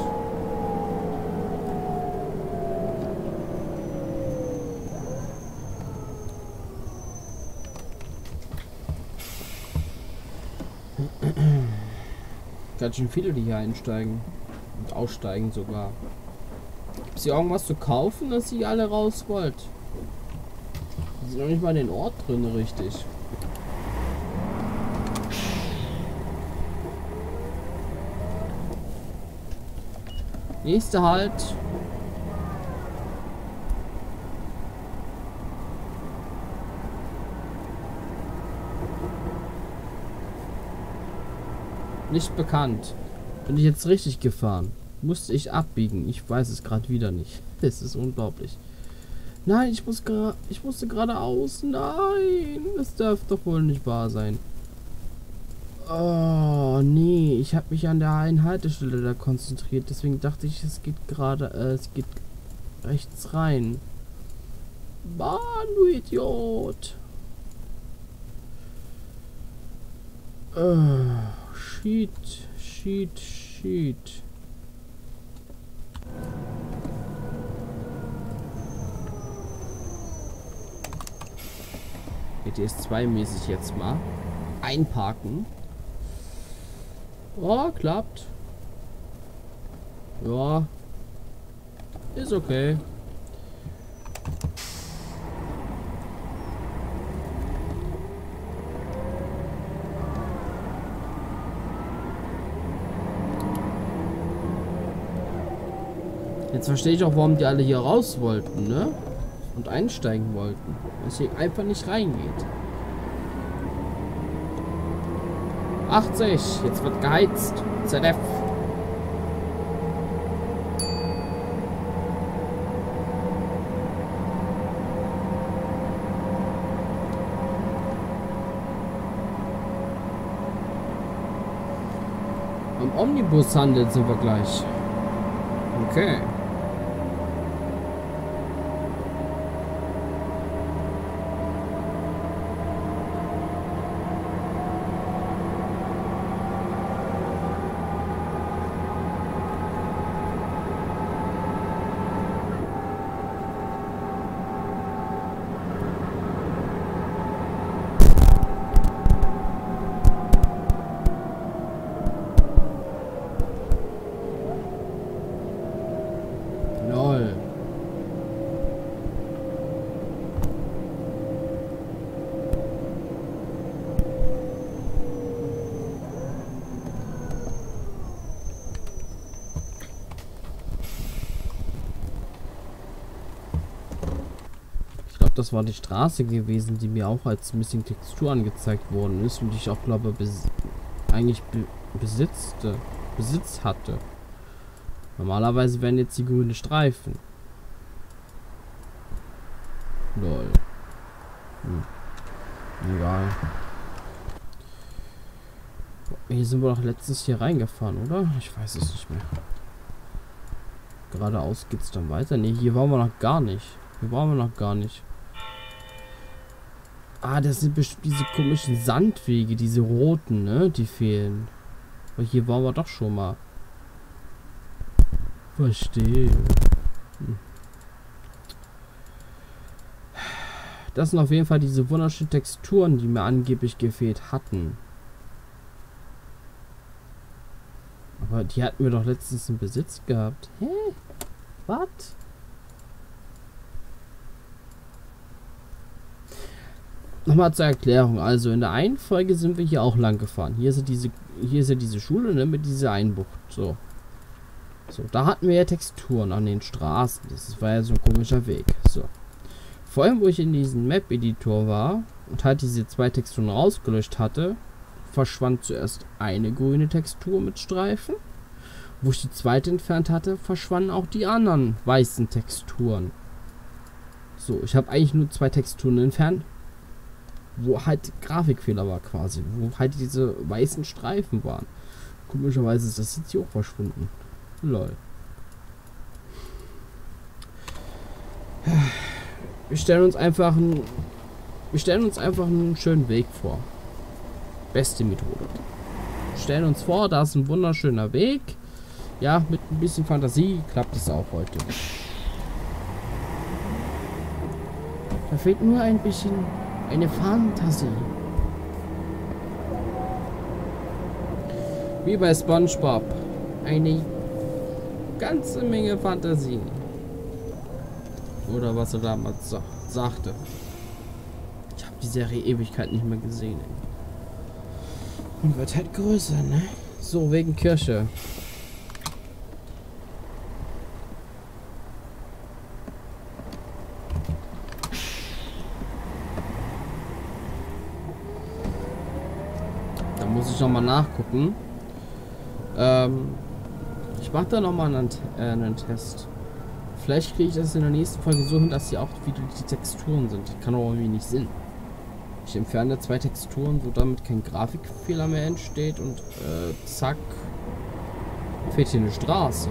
Ganz schön viele, die hier einsteigen und aussteigen sogar. Gibt es hier irgendwas zu kaufen, dass ihr alle raus wollt? Die sind noch nicht mal in den Ort drin, richtig. Nächster Halt. Nicht bekannt. Bin ich jetzt richtig gefahren? Musste ich abbiegen? Ich weiß es gerade wieder nicht. Das ist unglaublich. Nein, ich muss gerade, ich musste geradeaus. Nein, das darf doch wohl nicht wahr sein. Oh, nee, ich habe mich an der einen Haltestelle da konzentriert, deswegen dachte ich, es geht gerade, äh, es geht rechts rein. Mann, du Idiot. Oh, shit, shit, shit. G T S zwei mäßig jetzt mal. Einparken. Oh, klappt. Ja. Ist okay. Jetzt verstehe ich auch, warum die alle hier raus wollten, ne? Und einsteigen wollten. Dass hier einfach nicht reingeht. achtzig, jetzt wird geheizt. Z F. Am Omnibushandel sind wir gleich. Okay. Das war die Straße gewesen, die mir auch als Missing Textur angezeigt worden ist und die ich auch glaube bes eigentlich be besitzte, Besitz hatte. Normalerweise wären jetzt die grünen Streifen. Lol. Hm. Egal. Hier sind wir doch letztens hier reingefahren, oder? Ich weiß es nicht mehr. Geradeaus geht's dann weiter. Ne, hier waren wir noch gar nicht. Hier waren wir noch gar nicht. Ah, das sind bestimmt diese komischen Sandwege, diese roten, ne? Die fehlen. Aber hier waren wir doch schon mal. Verstehe. Hm. Das sind auf jeden Fall diese wunderschönen Texturen, die mir angeblich gefehlt hatten. Aber die hatten wir doch letztens in Besitz gehabt. Hä? Was? Nochmal zur Erklärung. Also in der einen Folge sind wir hier auch lang gefahren. Hier ist ja diese, hier ist ja diese Schule, ne, mit dieser Einbucht. So. So, da hatten wir ja Texturen an den Straßen. Das war ja so ein komischer Weg. So. Vor allem, wo ich in diesem Map-Editor war und halt diese zwei Texturen rausgelöscht hatte, verschwand zuerst eine grüne Textur mit Streifen. Wo ich die zweite entfernt hatte, verschwanden auch die anderen weißen Texturen. So, ich habe eigentlich nur zwei Texturen entfernt, wo halt Grafikfehler war quasi, wo halt diese weißen Streifen waren. Komischerweise ist das jetzt hier auch verschwunden. Lol. Wir stellen uns einfach einen, wir stellen uns einfach einen schönen Weg vor. Beste Methode. Wir stellen uns vor, da ist ein wunderschöner Weg. Ja, mit ein bisschen Fantasie klappt es auch heute. Da fehlt nur ein bisschen eine Fantasie. Wie bei SpongeBob. Eine ganze Menge Fantasie. Oder was er damals sa sagte. Ich habe die Serie Ewigkeit nicht mehr gesehen. Ey. Und wird halt größer, ne? So, wegen Kirche. Da muss ich noch mal nachgucken. Ähm, ich mache da noch mal einen, äh, einen Test. Vielleicht kriege ich das in der nächsten Folge so hin, dass sie auch wieder die Texturen sind. Kann aber irgendwie nicht Sinn. Ich entferne zwei Texturen, so damit kein Grafikfehler mehr entsteht und äh, zack, fehlt hier eine Straße.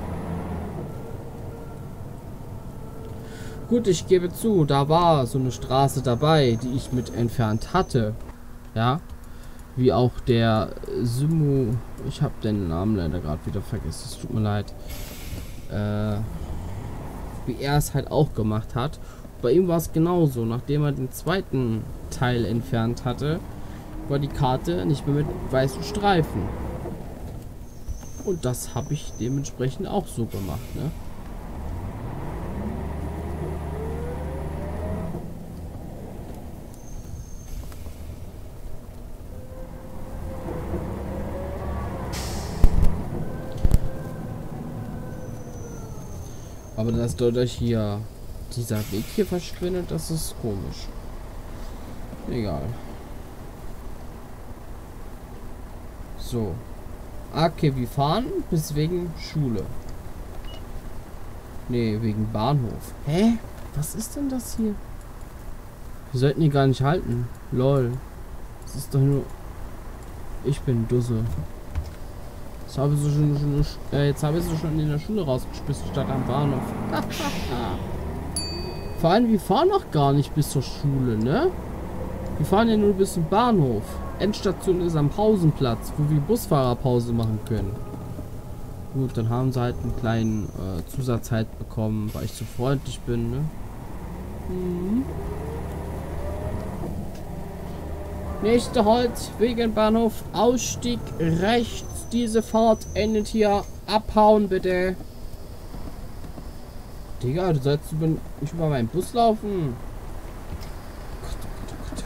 Gut, ich gebe zu, da war so eine Straße dabei, die ich mit entfernt hatte. Ja, wie auch der Simu, ich habe den Namen leider gerade wieder vergessen, es tut mir leid. Äh, wie er es halt auch gemacht hat. Bei ihm war es genauso. Nachdem er den zweiten Teil entfernt hatte, war die Karte nicht mehr mit weißen Streifen. Und das habe ich dementsprechend auch so gemacht, ne? Aber dass dadurch hier dieser Weg hier verschwindet, das ist komisch. Egal. So. Okay, wir fahren bis wegen Schule. Nee, wegen Bahnhof. Hä? Was ist denn das hier? Wir sollten hier gar nicht halten. Lol. Das ist doch nur... Ich bin Dusse. Jetzt habe ich so schon, schon äh, jetzt habe ich so schon in der Schule rausgespissen statt am Bahnhof. Vor allem, wir fahren noch gar nicht bis zur Schule, ne? Wir fahren ja nur bis zum Bahnhof. Endstation ist am Pausenplatz, wo wir Busfahrerpause machen können. Gut, dann haben sie halt einen kleinen äh, Zusatz halt bekommen, weil ich zu freundlich bin, ne? Mhm. Nächste Halt, wegen Bahnhof, Ausstieg rechts. Diese Fahrt endet hier. Abhauen, bitte. Digga, du sollst über, nicht über meinen Bus laufen. Gott, oh Gott, oh Gott.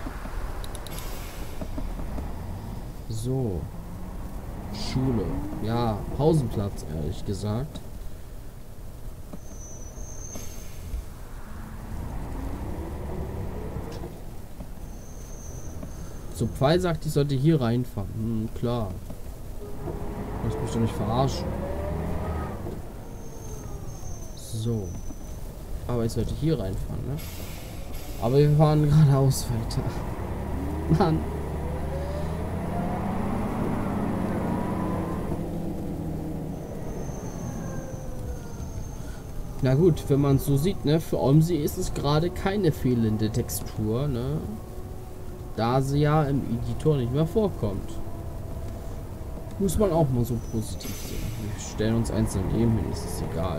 So. Schule. Ja, Pausenplatz, ehrlich gesagt. So, Pfeil sagt, ich sollte hier reinfahren. Hm, klar. Du musst mich doch nicht verarschen. So. Aber ich sollte hier reinfahren, ne? Aber wir fahren geradeaus weiter. Mann. Na gut, wenn man es so sieht, ne? Für Omsi ist es gerade keine fehlende Textur, ne? Da sie ja im Editor nicht mehr vorkommt. Muss man auch mal so positiv sehen. Wir stellen uns eins daneben hin, ist es egal.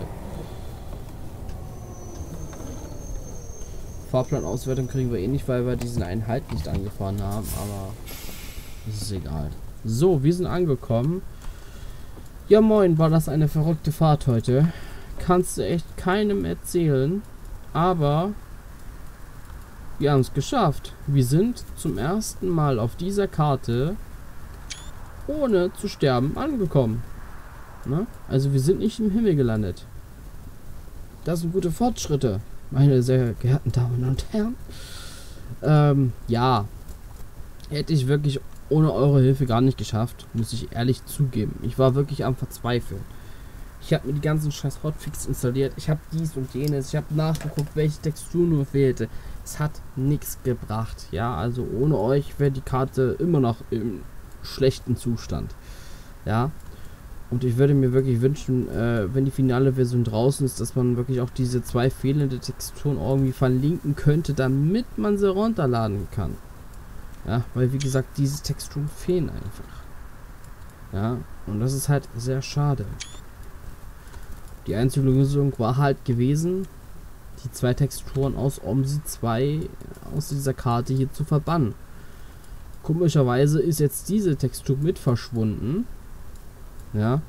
Fahrplanauswertung kriegen wir eh nicht, weil wir diesen einen Halt nicht angefahren haben, aber es ist egal. So, wir sind angekommen. Ja moin, war das eine verrückte Fahrt heute. Kannst du echt keinem erzählen, aber wir haben es geschafft. Wir sind zum ersten Mal auf dieser Karte ohne zu sterben angekommen. Ne? Also wir sind nicht im Himmel gelandet. Das sind gute Fortschritte, meine sehr geehrten Damen und Herren. Ähm, ja. Hätte ich wirklich ohne eure Hilfe gar nicht geschafft, muss ich ehrlich zugeben. Ich war wirklich am Verzweifeln. Ich habe mir die ganzen scheiß Hotfix installiert. Ich habe dies und jenes. Ich habe nachgeguckt, welche Textur nur fehlte. Es hat nichts gebracht. Ja, also ohne euch wäre die Karte immer noch im schlechten Zustand. Ja. Und ich würde mir wirklich wünschen, äh, wenn die finale Version draußen ist, dass man wirklich auch diese zwei fehlende Texturen irgendwie verlinken könnte, damit man sie runterladen kann. Ja, weil wie gesagt, diese Texturen fehlen einfach. Ja, und das ist halt sehr schade. Die einzige Lösung war halt gewesen, die zwei Texturen aus OMSI zwei aus dieser Karte hier zu verbannen. Komischerweise ist jetzt diese Textur mit verschwunden. Ja.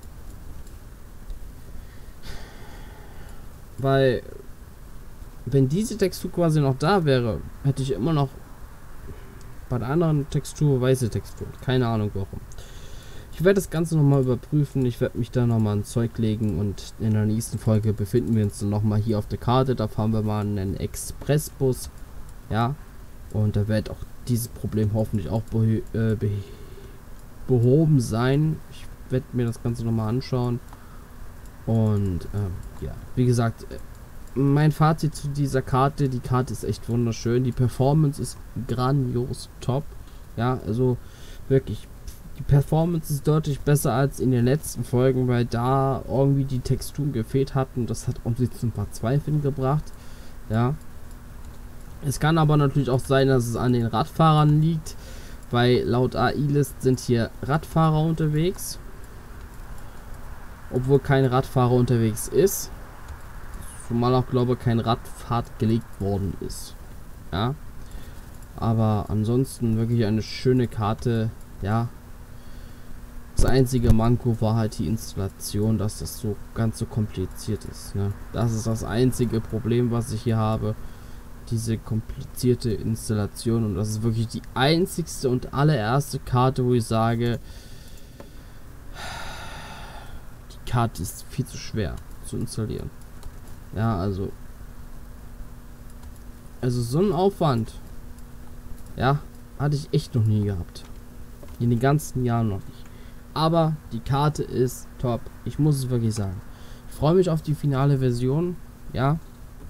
Weil, wenn diese Textur quasi noch da wäre, hätte ich immer noch bei der anderen Textur weiße Textur. Keine Ahnung warum. Ich werde das Ganze nochmal überprüfen. Ich werde mich da nochmal ein Zeug legen und in der nächsten Folge befinden wir uns dann nochmal hier auf der Karte. Da fahren wir mal einen Expressbus. Ja. Und da wird auch dieses Problem hoffentlich auch beh äh, beh behoben sein. Ich werde mir das Ganze nochmal anschauen. Und ähm, ja, wie gesagt, mein Fazit zu dieser Karte, die Karte ist echt wunderschön. Die Performance ist grandios top. Ja, also wirklich, die Performance ist deutlich besser als in den letzten Folgen, weil da irgendwie die Texturen gefehlt hatten. Das hat uns jetzt ein paar Zweifeln gebracht. Ja. Es kann aber natürlich auch sein, dass es an den Radfahrern liegt, weil laut A I-List sind hier Radfahrer unterwegs. Obwohl kein Radfahrer unterwegs ist. Zumal auch, glaube ich, kein Radpfad gelegt worden ist. Ja. Aber ansonsten wirklich eine schöne Karte. Ja. Das einzige Manko war halt die Installation, dass das so ganz so kompliziert ist. Ne? Das ist das einzige Problem, was ich hier habe. Diese komplizierte Installation. Und das ist wirklich die einzigste und allererste Karte, wo ich sage, die Karte ist viel zu schwer zu installieren. Ja, also. Also so ein Aufwand. Ja, hatte ich echt noch nie gehabt. In den ganzen Jahren noch nicht. Aber die Karte ist top. Ich muss es wirklich sagen. Ich freue mich auf die finale Version. Ja.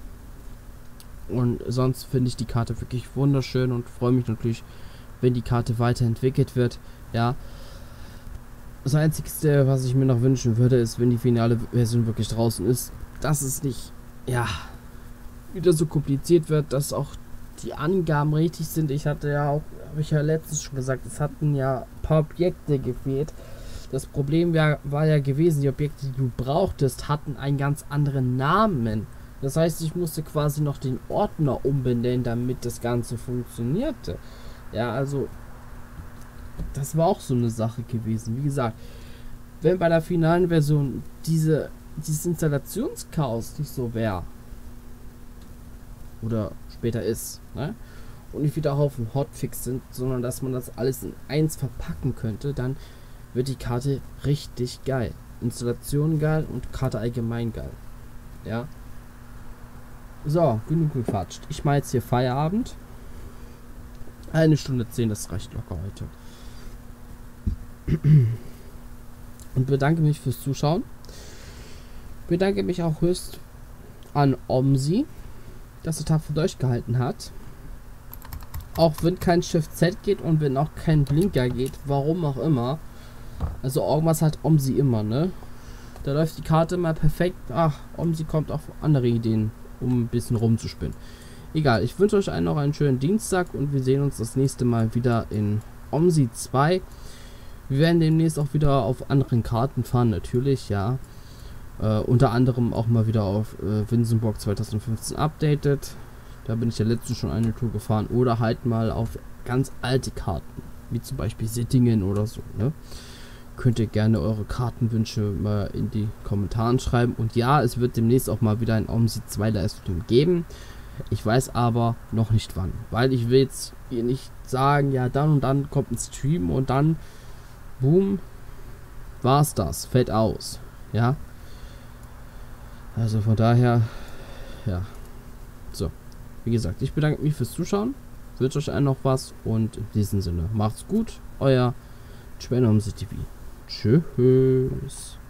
Und sonst finde ich die Karte wirklich wunderschön und freue mich natürlich, wenn die Karte weiterentwickelt wird. Ja. Das Einzige, was ich mir noch wünschen würde, ist, wenn die finale Version wirklich draußen ist, dass es nicht, ja, wieder so kompliziert wird, dass auch die Angaben richtig sind. Ich hatte ja auch, habe ich ja letztens schon gesagt, es hatten ja ein paar Objekte gefehlt. Das Problem war, war ja gewesen, die Objekte, die du brauchtest, hatten einen ganz anderen Namen. Das heißt, ich musste quasi noch den Ordner umbenennen, damit das Ganze funktionierte. Ja, also, das war auch so eine Sache gewesen. Wie gesagt, wenn bei der finalen Version diese, dieses Installationschaos nicht so wäre, oder später ist, ne? Und nicht wieder Haufen Hotfix sind, sondern dass man das alles in eins verpacken könnte, dann wird die Karte richtig geil. Installation geil und Karte allgemein geil. Ja. So, genug gequatscht. Ich mache jetzt hier Feierabend. Eine Stunde zehn, das reicht locker heute. Und bedanke mich fürs Zuschauen. Bedanke mich auch höchst an OMSI, dass er tapfer durchgehalten hat. Auch wenn kein Shift Z geht und wenn auch kein Blinker geht, warum auch immer. Also irgendwas hat OMSI immer, ne? Da läuft die Karte mal perfekt. Ach, OMSI kommt auf andere Ideen, um ein bisschen rumzuspinnen. Egal, ich wünsche euch allen noch einen schönen Dienstag und wir sehen uns das nächste Mal wieder in OMSI zwei. Wir werden demnächst auch wieder auf anderen Karten fahren, natürlich, ja. Äh, unter anderem auch mal wieder auf äh, Winsenburg zwanzig fünfzehn updated. Da bin ich ja letztens schon eine Tour gefahren. Oder halt mal auf ganz alte Karten, wie zum Beispiel Sittingen oder so, ne? Könnt ihr gerne eure Kartenwünsche mal in die Kommentare schreiben. Und ja, es wird demnächst auch mal wieder ein OMSI zwei Livestream geben. Ich weiß aber noch nicht wann. Weil ich will jetzt hier nicht sagen, ja, dann und dann kommt ein Stream und dann, boom, war's das. Fällt aus. Ja. Also von daher, ja. So. Wie gesagt, ich bedanke mich fürs Zuschauen. Wünsche euch allen noch was. Und in diesem Sinne, macht's gut. Euer Schwennomsi T V. Tschüss.